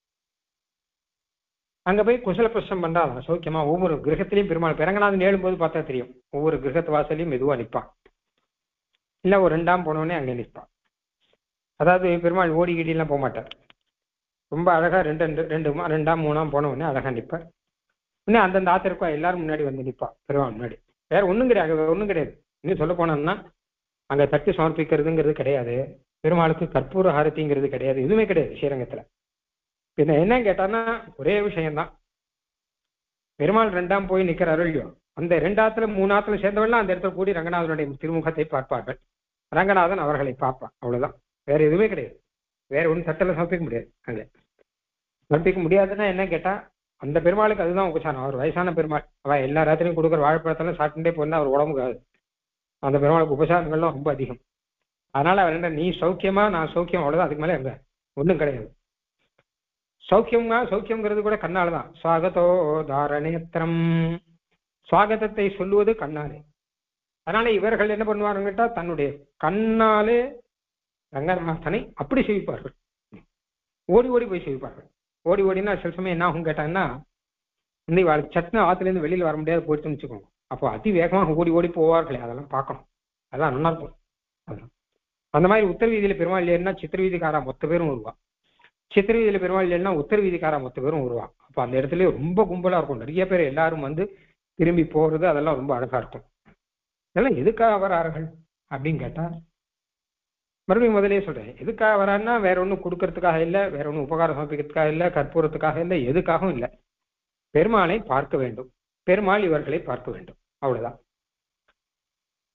அங்க போய் குசல பிரசனம் பண்றாங்க சௌக்கியமா. ஒவ்வொரு கிரகத்திலையும் பெருமாள் ரங்கநாதன் ஏழும்போது பார்த்தா தெரியும், ஒவ்வொரு கிரகத்து வாசலையும் மெதுவா நிற்பான், இல்ல ஒரு 2ஆம் போனோடனே அங்கே நிற்பான். அதாவது பெருமாள் ஓடி கீடிலாம் போக மாட்டார், ரொம்ப அழகா 2ஆம் 3ஆம் போன உடனே அழகா நிற்பார். உடனே அந்தந்த ஆத்திருக்கா எல்லாரும் முன்னாடி நிற்பா பெருமாள் முன்னாடி. வேற ஒண்ணும் கிடையாது. இன்னும் சொல்ல போனோம்னா அங்க தட்டு சமர்ப்பிக்கிறதுங்கிறது கிடையாது, பெருமாளுக்கு கற்பூர ஹாரதிங்கிறது கிடையாது, எதுவுமே கிடையாது ஸ்ரீரங்கத்துல. பின்ன என்ன கேட்டான்னா ஒரே விஷயம்தான், பெருமாள் 2ஆம் போய் நிற்கிறாரோ இல்லையோ, அந்த 2ஆத்துல 3ஆத்துல சேர்ந்தவெல்லாம் அந்த இடத்துல கூடி ரங்கநாதனுடைய திருமுகத்தை பார்ப்பார்கள், ரங்கநாதன் அவர்களை பார்ப்பான், அவ்வளவுதான். வேற எதுவுமே கிடையாது. வேற ஒன்றும் தட்டில் சமர்ப்பிக்க முடியாது. அங்க சமர்ப்பிக்க முடியாதுன்னா என்ன கேட்டா, அந்த பெருமாளுக்கு அதுதான் உபசாரம். அவர் வயசான பெருமாள், அவ எல்லா ராத்திரியும் கொடுக்குற வாழைப்பழத்தெல்லாம் சாப்பிட்டுட்டே போனா அவர் உடம்புக்காது. அந்த பெருமாளுக்கு உபசாரங்கள்லாம் ரொம்ப அதிகம். அதனால அவர் என்ன, நீ சௌக்கியமா நான் சௌக்கியம், அவ்வளவுதான். அதுக்கு மேலே எங்க ஒன்றும் கிடையாது. சௌக்கியம்ங்கிறது கூட கண்ணால தான். சுவாகதோ தாரணேத்திரம், சுவாகதத்தை சொல்லுவது கண்ணாலே. அதனால இவர்கள் என்ன பண்ணுவாருன்னு கேட்டா, தன்னுடைய கண்ணாலே ரங்கநாதனை அப்படி சேவிப்பார்கள், ஓடி ஓடி போய் சேவிப்பார்கள். ஓடி ஓடினா சில சமயம் என்ன ஆகும் கேட்டாங்கன்னா, சட்னு ஆத்துல இருந்து வெளியில வர முடியாது போயிட்டு வச்சுக்கோங்க, அப்போ அதி வேகமாக ஓடி ஓடி போவார்களே, அதெல்லாம் பார்க்கணும், அதெல்லாம் நல்லா இருக்கும். அதெல்லாம் அந்த மாதிரி உத்தர வீதியில பெருமாள் ஏறினா சித்திர வீதிக்காரா மொத்த பேரும் வருவா, சித்திர வீதியில பெருமாள் ஏறினா உத்தர வீதிக்காரா மொத்த பேரும் வருவா. அப்போ அந்த இடத்துல ரொம்ப கும்பலா இருக்கும், நிறைய பேர் எல்லாரும் திரும்பி போறது, அதெல்லாம் ரொம்ப அழகா இருக்கும். இதெல்லாம் எதுக்காக வரார்கள் அப்படின்னு கேட்டா, மறுபடியும் முதலே சொல்றேன், எதுக்காக வரான்னா வேற ஒன்றும் கொடுக்கறதுக்காக இல்லை, வேற ஒன்றும் உபகாரம் சமர்ப்பிக்கிறதுக்காக இல்லை, கற்பூரத்துக்காக இல்லை, எதுக்காகவும் இல்லை. பெருமாளை பார்க்க வேண்டும், பெருமாள் இவர்களை பார்க்க வேண்டும், அவ்வளவுதான்.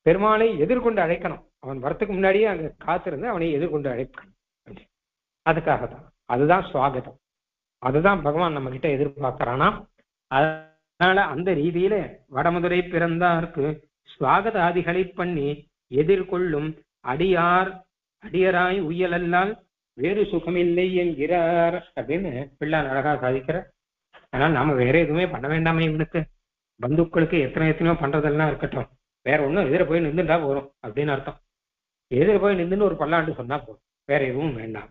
பெருமாளை எதிர்கொண்டு அழைக்கணும். அவன் வரத்துக்கு முன்னாடியே அங்க காத்திருந்து அவனை எதிர்கொண்டு அழைக்கணும். அதுக்காக தான், அதுதான் சுவாகதம். அதுதான் பகவான் நம்ம கிட்ட எதிர்பார்க்கிறானா. அதனால அந்த ரீதியில வடமதுரை பிறந்தார்க்கு சுவாகத ஆதிகளை பண்ணி எதிர்கொள்ளும் அடியராய் உயலல்லால் வேறு சுகமில்லை என்கிறார் அப்படின்னு பிள்ளான் அழகா சாதிக்கிற. அதனால நாம வேற எதுவுமே பண்ண வேண்டாமே. இவனுக்கு பந்துக்களுக்கு எத்தனையோ பண்றதெல்லாம் இருக்கட்டும், வேற ஒண்ணும் எதிர போய் நின்றுட்டா போறோம் அப்படின்னு அர்த்தம். எதிர போய் நின்றுன்னு ஒரு பல்லாண்டு சொன்னா போதும், வேற எதுவும் வேண்டாம்.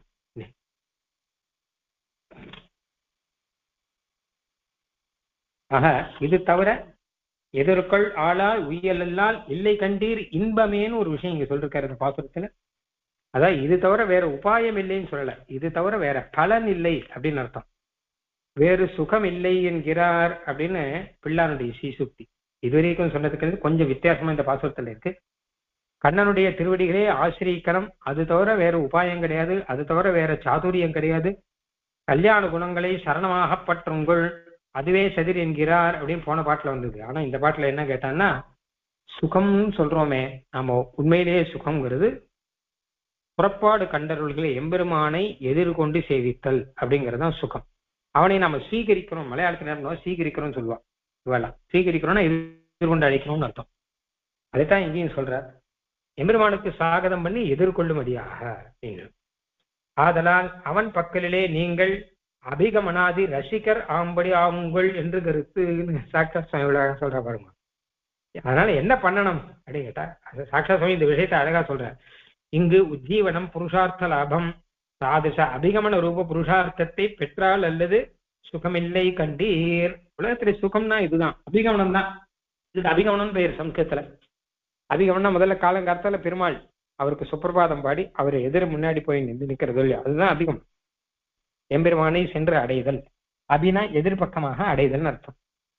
ஆக இது தவிர எதிர்கொள் ஆளால் உயலல்லால் இல்லை கண்டீர் இன்பமேன்னு ஒரு விஷயம் இங்க சொல்லிருக்காரு இந்த பாசுரத்துல. அதான் இது தவிர வேற உபாயம் இல்லைன்னு சொல்லல, இது தவிர வேற பலன் இல்லை அப்படின்னு அர்த்தம். வேறு சுகம் இல்லை என்கிறார் அப்படின்னு பிள்ளானுடைய சீசுக்தி. இதுவரைக்கும் சொன்னதுக்கு கொஞ்சம் வித்தியாசமா இந்த பாசுரத்துல இருக்கு. கண்ணனுடைய திருவடிகளே ஆசிரியக்கணும், அது தவிர வேற உபாயம் கிடையாது, அது தவிர வேற சாதுரியம் கிடையாது. கல்யாண குணங்களை சரணமாக பற்றுங்கள், அதுவே சதிர் என்கிறார் அப்படின்னு போன பாட்டுல வந்தது. ஆனா இந்த பாட்டுல என்ன கேட்டான்னா, சுகம்னு சொல்றோமே நாம, உண்மையிலேயே சுகம்ங்கிறது புறப்பாடு கண்டருள்களை எம்பெருமானை எதிர்கொண்டு சேவித்தல் அப்படிங்கறதுதான் சுகம். அவனை நாம ஸ்வீகரிக்கிறோம், மலையாளத்துல ஸ்வீகரிக்கிறோம் சொல்லுவான். இவெல்லாம் ஸ்வீகரிக்கிறோம்னா எதிர்கொண்டு அழைக்கணும்னு அர்த்தம். அதைத்தான் இங்கேயும் சொல்றார், எம்பெருமானுக்கு சாகதம் பண்ணி எதிர்கொள்ளும்படியாக அப்படின்னு. ஆதலால் அவன் பக்கலிலே நீங்கள் அபிகமனாதி ரசிகர் ஆம்படி ஆகுங்கள் என்று கருத்து சாட்சா சுவாமி சொல்ற பாருங்க. அதனால என்ன பண்ணணும் அப்படின்னு கேட்டா, சாட்சா சுவாமி இந்த விஷயத்தை அழகா சொல்ற. இங்கு உஜ்ஜீவனம் புருஷார்த்த லாபம் சாதுஷ அபிகமன ரூப புருஷார்த்தத்தை பெற்றால் அல்லது சுகமில்லை கண்டீர். உலகத்துல சுகம்னா இதுதான், அபிகமனம் தான். இதுக்கு அபிகமனம் பெயர் சம்ஸ்கிருதத்துல. அபிகமனம் முதல்ல காலங்காலத்துல பெருமாள் அவருக்கு சுப்பிரபாதம் பாடி அவர் எதிர முன்னாடி போய் நின்று நிற்கிறது இல்லையா, அதுதான் அபிகமனம். எம்பெருமானை சென்று அடைதல், அபினா எதிர்பக்கமாக அடைதல் அர்த்தம்.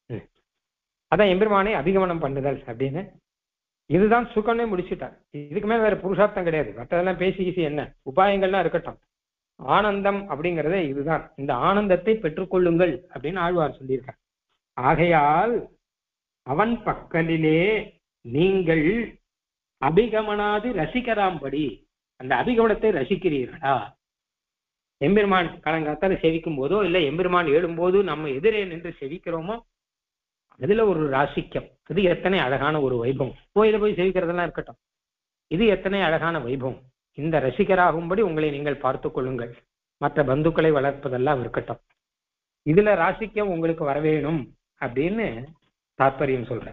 அதான் எம்பெருமானை அபிகமனம் பண்ணுதல் அப்படின்னு. இதுதான் சுகம்னே முடிச்சுட்டார். இதுக்கு மேல வேற புருஷார்த்தம் கிடையாது. மற்றதெல்லாம் பேசி என்ன உபாயங்கள்லாம் இருக்கட்டும், ஆனந்தம் அப்படிங்கறதே இதுதான். இந்த ஆனந்தத்தை பெற்றுக்கொள்ளுங்கள் அப்படின்னு ஆழ்வார் சொல்லியிருக்கார். ஆகையால் அவன் பக்கலிலே நீங்கள் அபிகமனாது ரசிகராம்படி, அந்த அபிகமனத்தை ரசிக்கிறீர்களா? எம்பெருமான் காலங்காத்தால செவிக்கும் போதோ இல்ல எம்பெருமான் எழும்போது நம்ம எதிரே நின்று செவிக்கிறோமோ அதுல ஒரு ராசிக்கம். இது எத்தனை அழகான ஒரு வைபவம். கோயில போய் செவிக்கிறதெல்லாம் இருக்கட்டும், இது எத்தனை அழகான வைபவம். இந்த ரசிகராகும்படி உங்களை நீங்கள் பார்த்து கொள்ளுங்கள். மற்ற பந்துக்களை வளர்ப்பதெல்லாம் இருக்கட்டும், இதுல ராசிக்கம் உங்களுக்கு வரவேணும் அப்படின்னு தாற்பயம் சொல்ற.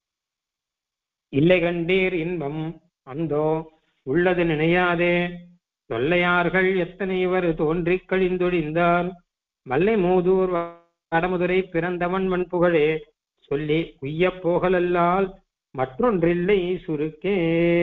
இல்லை கண்டீர் இன்பம் அந்தோ உள்ளது நினையாதே தொல்லையார்கள் எத்தனைவர் தோன்றி கழிந்தொழிந்தார் மல்லை மூதூர் வடமதுரை பிறந்தவன் மண் புகழே சொல்லி உய்ய போகலல்லால் மற்றொன்றில்லை சுருக்கே.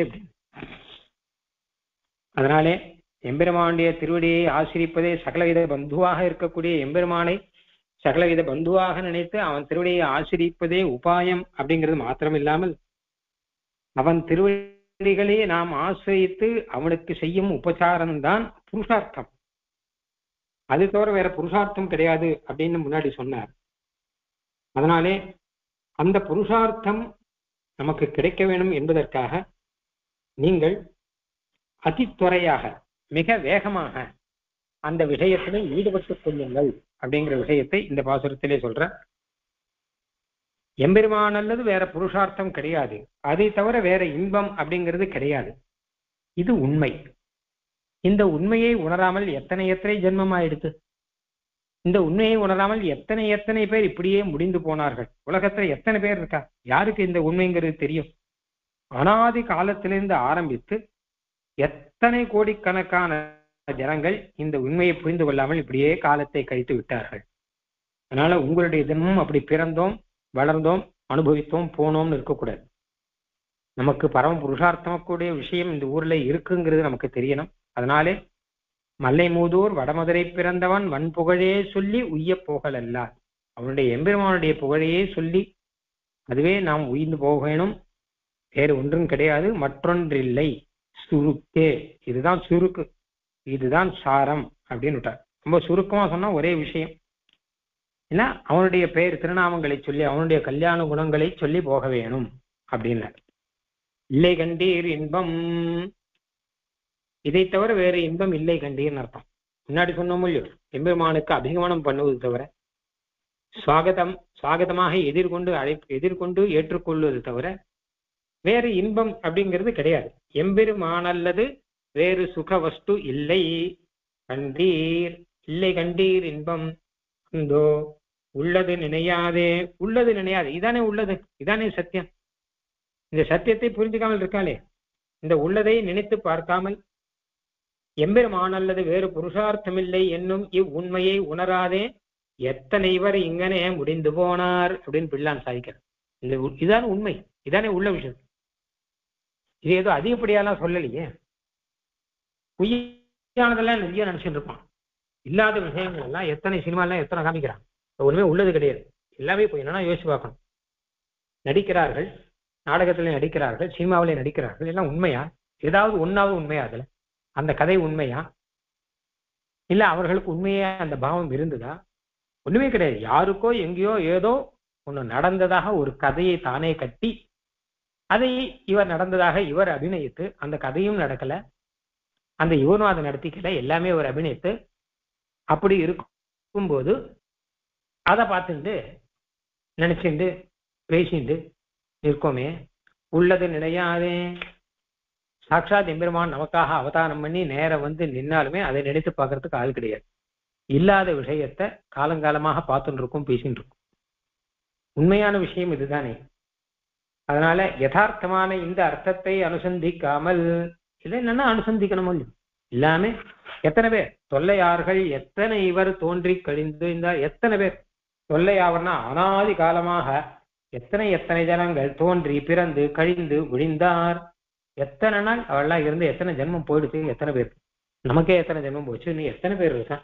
அதனாலே எம்பெருமானுடைய திருவடியை ஆசிரிப்பதே சகலவித பந்துவாக இருக்கக்கூடிய எம்பெருமானை சகலவித பந்துவாக நினைத்து அவன் திருவடியை ஆசிரிப்பதே உபாயம் அப்படிங்கிறது மாத்திரம் இல்லாமல், அவன் திருவடிகளே நாம் ஆசிரித்து அவனுக்கு செய்யும் உபசாரம்தான் புருஷார்த்தம். அது தவிர வேற புருஷார்த்தம் கிடையாது அப்படின்னு முன்னாடி சொன்னார். அதனாலே அந்த புருஷார்த்தம் நமக்கு கிடைக்க வேண்டும் என்பதற்காக நீங்கள் அதித்துறையாக மிக வேகமாக அந்த விஷயத்திலே ஈடுபட்டுக் கொள்ளுங்கள் அப்படிங்கிற விஷயத்தை இந்த பாசுரத்திலே சொல்ற. எம்பெருமான் அல்லது வேற புருஷார்த்தம் கிடையாது, அதை தவிர வேற இன்பம் அப்படிங்கிறது கிடையாது. இது உண்மை. இந்த உண்மையை உணராமல் எத்தனை ஜென்மம் ஆயிடுத்து. இந்த உண்மையை உணராமல் எத்தனை பேர் இப்படியே முடிந்து போனார்கள். உலகத்துல எத்தனை பேர் இருக்கா, யாருக்கு இந்த உண்மைங்கிறது தெரியும்? அனாதி காலத்திலிருந்து ஆரம்பித்து எத்தனை கோடிக்கணக்கான ஜனங்கள் இந்த உண்மையை புரிந்து கொள்ளாமல் இப்படியே காலத்தை கழித்து விட்டார்கள். அதனால உங்களுடைய ஜென்மம் அப்படி பிறந்தோம் வளர்ந்தோம் அனுபவித்தோம் போனோம்னு இருக்கக்கூடாது. நமக்கு பரம புருஷார்த்தமக்கூடிய விஷயம் இந்த ஊர்ல இருக்குங்கிறது நமக்கு தெரியணும். அதனாலே மல்லை மூதூர் வடமதுரை பிறந்தவன் வன் புகழே சொல்லி உய்ய போகலல்ல, அவனுடைய எம்பெருமானுடைய புகழையே சொல்லி அதுவே நாம் உயிர்ந்து போகணும், வேறு ஒன்றும் கிடையாது, மற்றொன்றில்லை சுருக்கே. இதுதான் சுருக்கு, இதுதான் சாரம் அப்படின்னு விட்டார். ரொம்ப சுருக்கமா சொன்னா ஒரே விஷயம். ஏன்னா அவனுடைய பெயர் திருநாமங்களை சொல்லி அவனுடைய கல்யாண குணங்களை சொல்லி போக வேணும் அப்படின்னார். இல்லை கண்டீர் இன்பம், இதை தவிர வேறு இன்பம் இல்லை கண்டீர்னு அர்த்தம். முன்னாடி சொன்னோம் இல்லையோ, எம்பெருமானுக்கு அபிமானம் பண்ணுவது தவிர, சுவாகதமாக எதிர்கொண்டு ஏற்றுக்கொள்வது தவிர வேறு இன்பம் அப்படிங்கிறது கிடையாது. எம்பெருமானல்லது வேறு சுக வஸ்து இல்லை கண்டீர், இல்லை கண்டீர் இன்பம் அந்தோ உள்ளது நினையாதே. உள்ளது நினையாது, இதானே உள்ளது, இதானே சத்தியம். இந்த சத்தியத்தை புரிஞ்சுக்காமல் இருக்காளே, இந்த உள்ளதை நினைத்து பார்க்காமல் எம்பெருமான் அல்லது வேறு புருஷார்த்தமில்லை என்னும் உண்மையை உணராதே எத்தனை இவர் இங்கனே முடிந்து போனார் அப்படின்னு பிள்ளான் சாதிக்கிறார். இதான உண்மை, இதானே உள்ள விஷயம். இது ஏதோ அதிகப்படியாலாம் சொல்லலையே. பொய்யானதெல்லாம் நிறைய நினைச்சுட்டு இருப்பான். இல்லாத விஷயங்கள் எல்லாம் எத்தனை சினிமாலாம் எத்தனை காமிக்கிறான். ஒண்ணுமே உள்ளது கிடையாது, எல்லாமே போய் என்னன்னா யோசிச்சு பார்க்கணும். நடிக்கிறார்கள், நாடகத்திலே நடிக்கிறார்கள், சினிமாவிலே நடிக்கிறார்கள், எல்லாம் உண்மையா? ஏதாவது ஒன்னாவது உண்மையா? அதுல அந்த கதை உண்மையா? இல்ல அவர்களுக்கு உண்மையா அந்த பாவம் இருந்ததா? ஒண்ணுமே கிடையாது. யாருக்கோ எங்கேயோ ஏதோ ஒண்ணு நடந்ததாக ஒரு கதையை தானே கட்டி அதை இவர் நடந்ததாக இவர் அபிநயித்து, அந்த கதையும் நடக்கல, அந்த இவரும் அதை நடத்திக்கல, எல்லாமே ஒரு அபிநயித்து அப்படி இருக்கும்போது அதை பார்த்துட்டு நினைச்சுட்டு பேசிட்டு இருக்கோமே. உள்ளது நினையாதே. சாட்சாத் எம்பெருமான் நமக்காக அவதாரம் பண்ணி நேரம் வந்து நின்னாலுமே அதை நினைத்து பார்க்கறதுக்கு ஆள் கிடையாது. இல்லாத விஷயத்தை காலங்காலமாக பார்த்துட்டு இருக்கோம், பேசிட்டு இருக்கோம். உண்மையான விஷயம் இதுதானே. அதனால யதார்த்தமான இந்த அர்த்தத்தை அனுசந்திக்காமல், இதை என்னன்னா அனுசந்திக்கணும் எல்லாமே. எத்தனை பேர் தொல்லையார்கள், எத்தனை இவர் தோன்றி கழிந்து இந்த எத்தனை பேர் தொல்லையாவர்னா அனாதி காலமாக எத்தனை எத்தனை ஜனங்கள் தோன்றி பிறந்து கழிந்து விழிந்தார். எத்தனை நாள் அவெல்லாம் இருந்து எத்தனை ஜென்மம் போயிடுச்சு, எத்தனை பேர். நமக்கே எத்தனை ஜென்மம் போச்சு, நீ எத்தனை பேர் இருக்கா?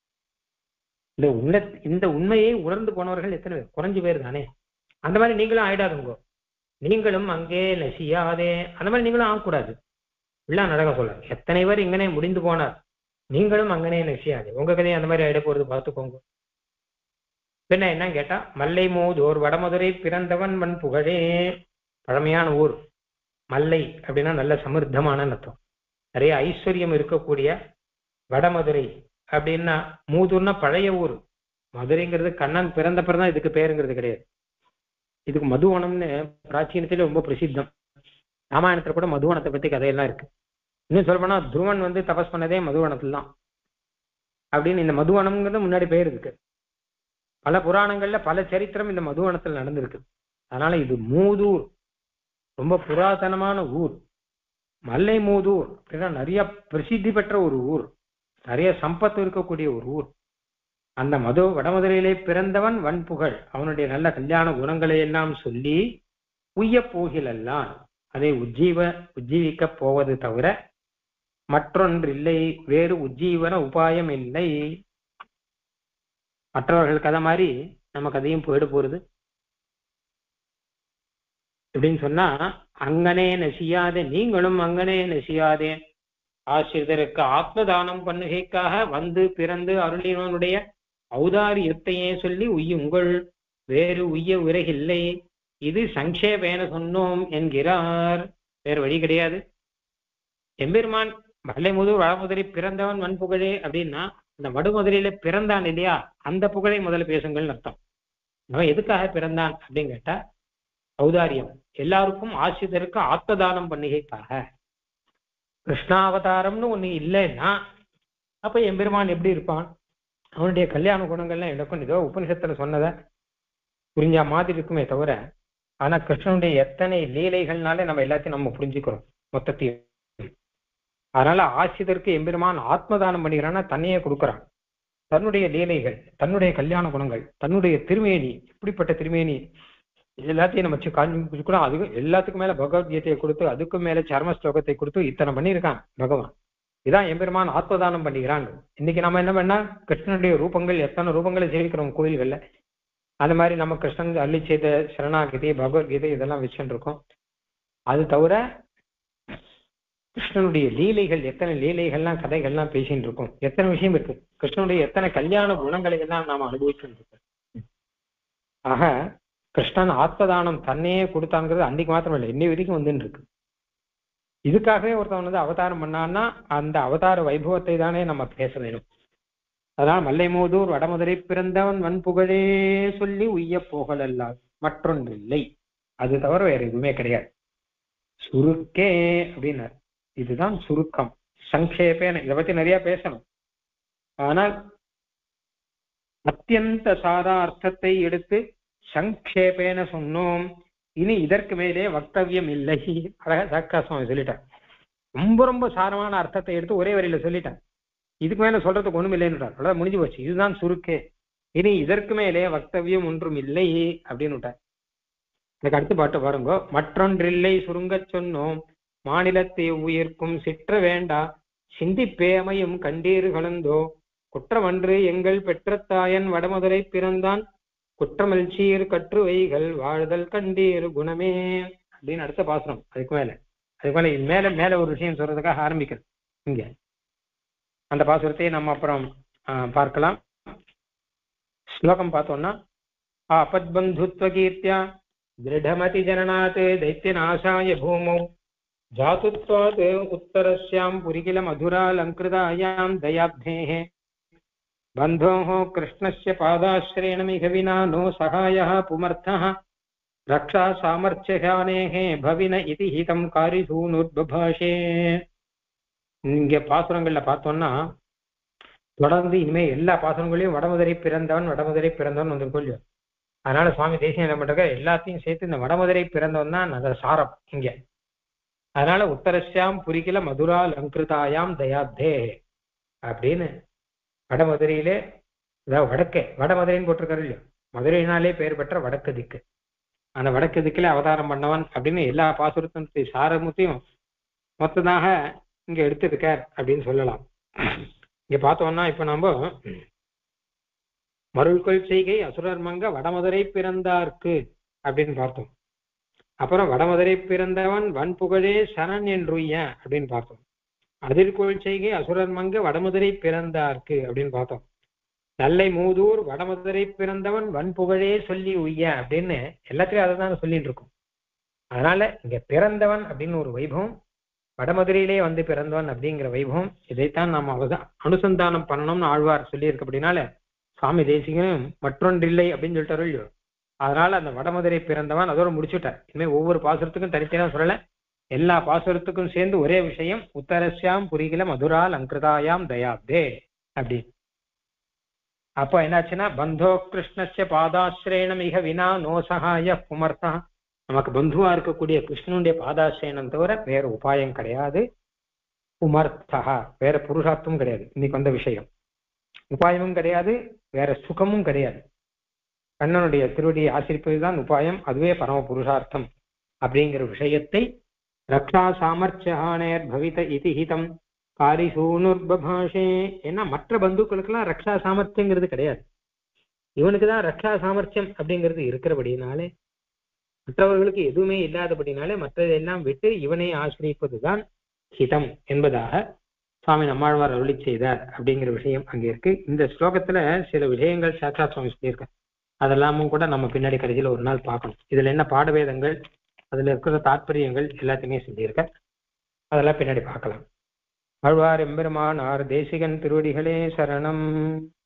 இந்த உண்மையை உணர்ந்து போனவர்கள் எத்தனை பேர்? குறைஞ்சு பேர் தானே. அந்த மாதிரி நீங்களும் ஆயிடாதுங்கோ. நீங்களும் அங்கே நசியாதே, அந்த மாதிரி நீங்களும் ஆகக்கூடாது. எல்லாம் நடக்க சொல்ல எத்தனை பேர் இங்கனே முடிந்து போனார், நீங்களும் அங்கனே நசியாதே. உங்க கதையை அந்த மாதிரி ஆயிட போறது பார்த்துக்கோங்க. பின்ன என்ன கேட்டா, மல்லை மூதோர் வடமதுரை பிறந்தவன் மண் புகழே. பழமையான ஊர் மல்லை அப்படின்னா நல்ல சமிர்த்தமான அர்த்தம், நிறைய ஐஸ்வர்யம் இருக்கக்கூடிய வடமதுரை அப்படின்னா. மூதூர்னா பழைய ஊர். மதுரைங்கிறது கண்ணன் பிறந்த பிறந்தான் இதுக்கு பேருங்கிறது கிடையாது. இதுக்கு மதுவனம்னு பிராச்சீனத்திலே ரொம்ப பிரசித்தம். ராமாயணத்துல கூட மதுவனத்தை பத்தி கதையெல்லாம் இருக்கு. இன்னும் சொல்ல போனா துருவன் வந்து தபஸ் பண்ணதே மதுவனத்துல தான் அப்படின்னு இந்த மதுவனம்ங்கிறது முன்னாடி பேர் இருக்கு. பல புராணங்கள்ல பல சரித்திரம் இந்த மதுவனத்தில் நடந்திருக்கு. அதனால இது மூதூர், ரொம்ப புராதனமான ஊர். மல்லை மூதூர் அப்படின்னா நிறைய பிரசித்தி பெற்ற ஒரு ஊர், நிறைய சம்பத்து இருக்கக்கூடிய ஒரு ஊர். அந்த வடமதுரையிலே பிறந்தவன் வன்புகழ், அவனுடைய நல்ல கல்யாண குணங்களை எல்லாம் சொல்லி உய்ய போகிலெல்லாம் அதை உஜ்ஜீவிக்க போவது தவிர மற்றொன்றில்லை, வேறு உஜ்ஜீவன உபாயம் இல்லை. மற்றவர்கள் கதை மாதிரி நம்ம கதையும் போயிட போறது எப்படின்னு சொன்னா, அங்கனே நசியாதே, நீங்களும் அங்கனே நசியாதே. ஆசிரியருக்கு ஆத்மதானம் பண்ணுகைக்காக வந்து பிறந்து அருளினவனுடைய ஔதாரியத்தையே சொல்லி உய்யுங்கள், வேறு உய்ய விறகில்லை. இது சங்கேபேன சொன்னோம் என்கிறார். வேறு வழி கிடையாது. எம்பெருமான் மல்லைமுதூர் வடமுதிரை பிறந்தவன் வன்புகழே அப்படின்னா, அந்த வடுமதுரையில பிறந்தான் இல்லையா, அந்த புகழை முதல்ல பேசுங்கள்னு அர்த்தம். அவன் எதுக்காக பிறந்தான் அப்படின்னு கேட்டா, ஔதாரியம், எல்லாருக்கும் ஆசிரியருக்கு ஆத்மதானம் பண்ணுகைக்காக. கிருஷ்ணாவதாரம்னு ஒண்ணு இல்லைன்னா அப்ப எம்பெருமான் எப்படி இருப்பான்? அவனுடைய கல்யாண குணங்கள்லாம் எனக்கும் ஏதோ உபனிஷத்துல சொன்னதை புரிஞ்சா மாதிரி இருக்குமே தவிர, ஆனா கிருஷ்ணனுடைய எத்தனை லீலைகள்னாலே நம்ம எல்லாத்தையும் நம்ம புரிஞ்சுக்கிறோம் மொத்தத்தையும். அதனால ஆசிரியருக்கு எம்பெருமான் ஆத்மதானம் பண்ணிக்கிறான்னா தன்னையே கொடுக்குறான். தன்னுடைய லீலைகள், தன்னுடைய கல்யாண குணங்கள், தன்னுடைய திருமேனி, எப்படிப்பட்ட திருமேனி எல்லாத்தையும் நம்ம காஞ்சிக்கணும். அதுக்கு எல்லாத்துக்கும் மேல பகவத்கீதையை கொடுத்து, அதுக்கு மேல சர்ம ஸ்லோகத்தை கொடுத்து இத்தனை பண்ணியிருக்கான் பகவான். இதான் எம்பெருமான் ஆத்மதானம் பண்ணிக்கிறான். இன்னைக்கு நம்ம என்ன பண்ணா, கிருஷ்ணனுடைய ரூபங்கள் எத்தனை ரூபங்களை சேவிக்கிறோம் கோயில்கள்ல. அந்த மாதிரி நம்ம கிருஷ்ணன் அள்ளி செய்த சரணாகதி, பகவத்கீதை இதெல்லாம் வச்சுட்டு இருக்கோம். அது தவிர கிருஷ்ணனுடைய லீலைகள், எத்தனை லீலைகள்லாம் கதைகள்லாம் பேசிட்டு இருக்கோம். எத்தனை விஷயம் இருக்கு கிருஷ்ணனுடைய, எத்தனை கல்யாண குணங்களை எல்லாம் நாம அனுபவிச்சுட்டு இருக்கோம். ஆக கிருஷ்ணன் ஆத்மதானம் தன்னையே கொடுத்தாங்கிறது அன்னைக்கு மாத்திரம் இல்லை, இன்னை வரைக்கும் வந்துட்டு இருக்கு. இதுக்காகவே ஒருத்தவன் வந்து அவதாரம் பண்ணான்னா அந்த அவதார வைபவத்தை தானே நம்ம பேச வேணும். அதனால் மல்லைமூதூர் வடமதுரை பிறந்தவன் வன்புகழே சொல்லி உய்ய போகலல்லால் மற்றொன்றில்லை, அது தவிர வேற எதுவுமே கிடையாது. சுருக்கே அப்படின்னார். இதுதான் சுருக்கம். சங்கேபேன இதை பத்தி நிறைய பேசணும். ஆனால் அத்தியந்த சாரா அர்த்தத்தை எடுத்து சங்கேபேன சொன்னோம். இனி இதற்கு மேலே வக்தவியம் இல்லை. அழகா சாக்காசுவாமி சொல்லிட்டார். ரொம்ப ரொம்ப சாரமான அர்த்தத்தை எடுத்து ஒரே வரியில சொல்லிட்டார். இதுக்கு மேல சொல்றதுக்கு ஒண்ணும் இல்லைன்னுட்டார். அவ்வளவு முடிஞ்சு போச்சு. இதுதான் சுருக்கே. இனி இதற்கு மேலே வக்தவியம் ஒன்றும் இல்லை அப்படின்னு விட்டார். எனக்கு அடுத்த பாட்டு பாருங்க. மற்றொன்றில்லை சுருங்கச் சொன்னோம் மாநிலத்தை உயிர்க்கும் சிற்ற வேண்டா சிந்திப்பேமையும் கண்டீர்களந்தோ குற்றமன்று எங்கள் பெற்ற தாயன் வடமதுரை பிறந்தான் குற்றமல் சீர் கற்றுவைகள் வாழ்தல் கண்டீர் குணமே அப்படின்னு அடுத்த பாசுரம். அதுக்கு மேல மேல மேல ஒரு விஷயம் சொல்றதுக்காக ஆரம்பிக்கிறது இங்க. அந்த பாசுரத்தையே நம்ம அப்புறம் பார்க்கலாம். ஸ்லோகம் பார்த்தோம்னா ஆபத்பந்துத்வ கீர்த்தியா திருடமதி ஜனநாத் தைத்தியநாசாய பூமௌ ஜாதுத்வாத் உத்தரஸ்யாம் புரிகில மதுராலங்கிருதாயாம் தயாப்தேஹ बन्धोः कृष्णस्य पादाश्रयणमिह विना नो सहायः पुमर्थः रक्षा सामर्थ्यहानेः भविन इति हितं कारिसूनुर्बभाषे. இங்க பாசுரங்கள்ல பார்த்தோம்னா தொடர்ந்து இனிமே எல்லா பாசுரங்களையும் வடமதுரை பிறந்தவன் வந்திருக்கோம் இல்லையோ. அதனால சுவாமி தேசியம் என்ன பண்றாங்க, எல்லாத்தையும் சேர்த்து இந்த வடமதுரை பிறந்தவன் தான் அந்த சாரம் இங்க. அதனால உத்தரஸ்யாம் புரிகில மதுரா லங்கிருதாயாம் தயாப்தே அப்படின்னு வடமதுரையிலே, அதாவது வடமதுரைன்னு போட்டிருக்காரு இல்லையோ, மதுரையினாலே பெயர் பெற்ற வடக்கு திக்கு. அந்த வடக்கு திக்கில அவதாரம் பண்ணவன் அப்படின்னு எல்லா பாசுரத்தினுடைய சாரமத்தையும் மொத்ததாக இங்க எடுத்திருக்கார் அப்படின்னு சொல்லலாம். இங்க பார்த்தோம்னா இப்ப நம்ம மருள்கொள் செய்கை அசுரர் மங்க வடமதுரை பிறந்தார்க்கு அப்படின்னு பார்த்தோம். அப்புறம் வடமதுரை பிறந்தவன் வன்புகழே சரண் என்றுய்ய அப்படின்னு பார்த்தோம். அதிர்கொள் செய்கை அசுரர் மங்க வடமதுரை பிறந்தார்க்கு அப்படின்னு பார்த்தோம். நல்லை மூதூர் வடமதுரை பிறந்தவன் வன்புகழே சொல்லி உய்ய அப்படின்னு எல்லாத்தையும் அதை தான் சொல்லிட்டு இருக்கும். அதனால இங்க பிறந்தவன் அப்படின்னு ஒரு வைபவம், வடமதுரையிலே வந்து பிறந்தவன் அப்படிங்கிற வைபவம், இதைத்தான் நாம் அனுசந்தானம் பண்ணணும்னு ஆழ்வார் சொல்லியிருக்கு. அப்படின்னால சுவாமி தேசிகனும் மற்றொன்றில்லை அப்படின்னு சொல்லிட்டாரோ இல்லையோ. அதனால அந்த வடமதுரை பிறந்தவன் அதோட முடிச்சுட்டார். இனிமேல் ஒவ்வொரு பாசுரத்துக்கும் தனித்தனியாக சொல்லல, எல்லா பாசுரத்துக்கும் சேர்ந்து ஒரே விஷயம், உத்தரஸ்யாம் புரிகில மதுரா லங்கிருதாயாம் தயாப்தே அப்படி. அப்ப என்னாச்சுன்னா பந்தோ கிருஷ்ணஸ்ய பாதாசிரயணம் மிக வினா நோ சகாய புமர்த்தா. நமக்கு பந்துவா இருக்கக்கூடிய கிருஷ்ணனுடைய பாதாசிரயணம் தவிர வேற உபாயம் கிடையாது. புமர்த்தா வேற புருஷார்த்தமும் கிடையாது. இன்னைக்கு வந்த விஷயம் உபாயமும் கிடையாது, வேற சுகமும் கிடையாது. கண்ணனுடைய திருவடியை ஆசிரிப்பதுதான் உபாயம், அதுவே பரம புருஷார்த்தம் அப்படிங்கிற விஷயத்தை ரக்ஷா சாமர்த்தியானேர் பவித இதிஹிதம் காரிசூனுர்பபாஷே. ஏன்னா மற்ற பந்துக்களுக்கெல்லாம் ரக்ஷா சாமர்த்தியங்கிறது கிடையாது, இவனுக்குதான் ரக்ஷா சாமர்த்தியம் அப்படிங்கிறது இருக்கிறபடினாலே, மற்றவர்களுக்கு எதுவுமே இல்லாதபடினாலே மற்றதெல்லாம் விட்டு இவனை ஆசிரிப்பதுதான் ஹிதம் என்பதாக சுவாமி நம்மாழ்வார் அருளி செய்தார் அப்படிங்கிற விஷயம் அங்கே இருக்கு. இந்த ஸ்லோகத்துல சில விஷயங்கள் சாட்சாத் சுவாமி சொல்லியிருக்கார். அதெல்லாமும் கூட நம்ம பின்னாடி கடைசியில் ஒரு நாள் பார்க்கணும். இதுல என்ன பாடவேதங்கள், அதுல இருக்கிற தாற்பயங்கள் எல்லாத்தையுமே சொல்லியிருக்க, அதெல்லாம் பின்னாடி பார்க்கலாம். ஆழ்வார் எம்பெருமானார் தேசிகன் திருவடிகளே சரணம்.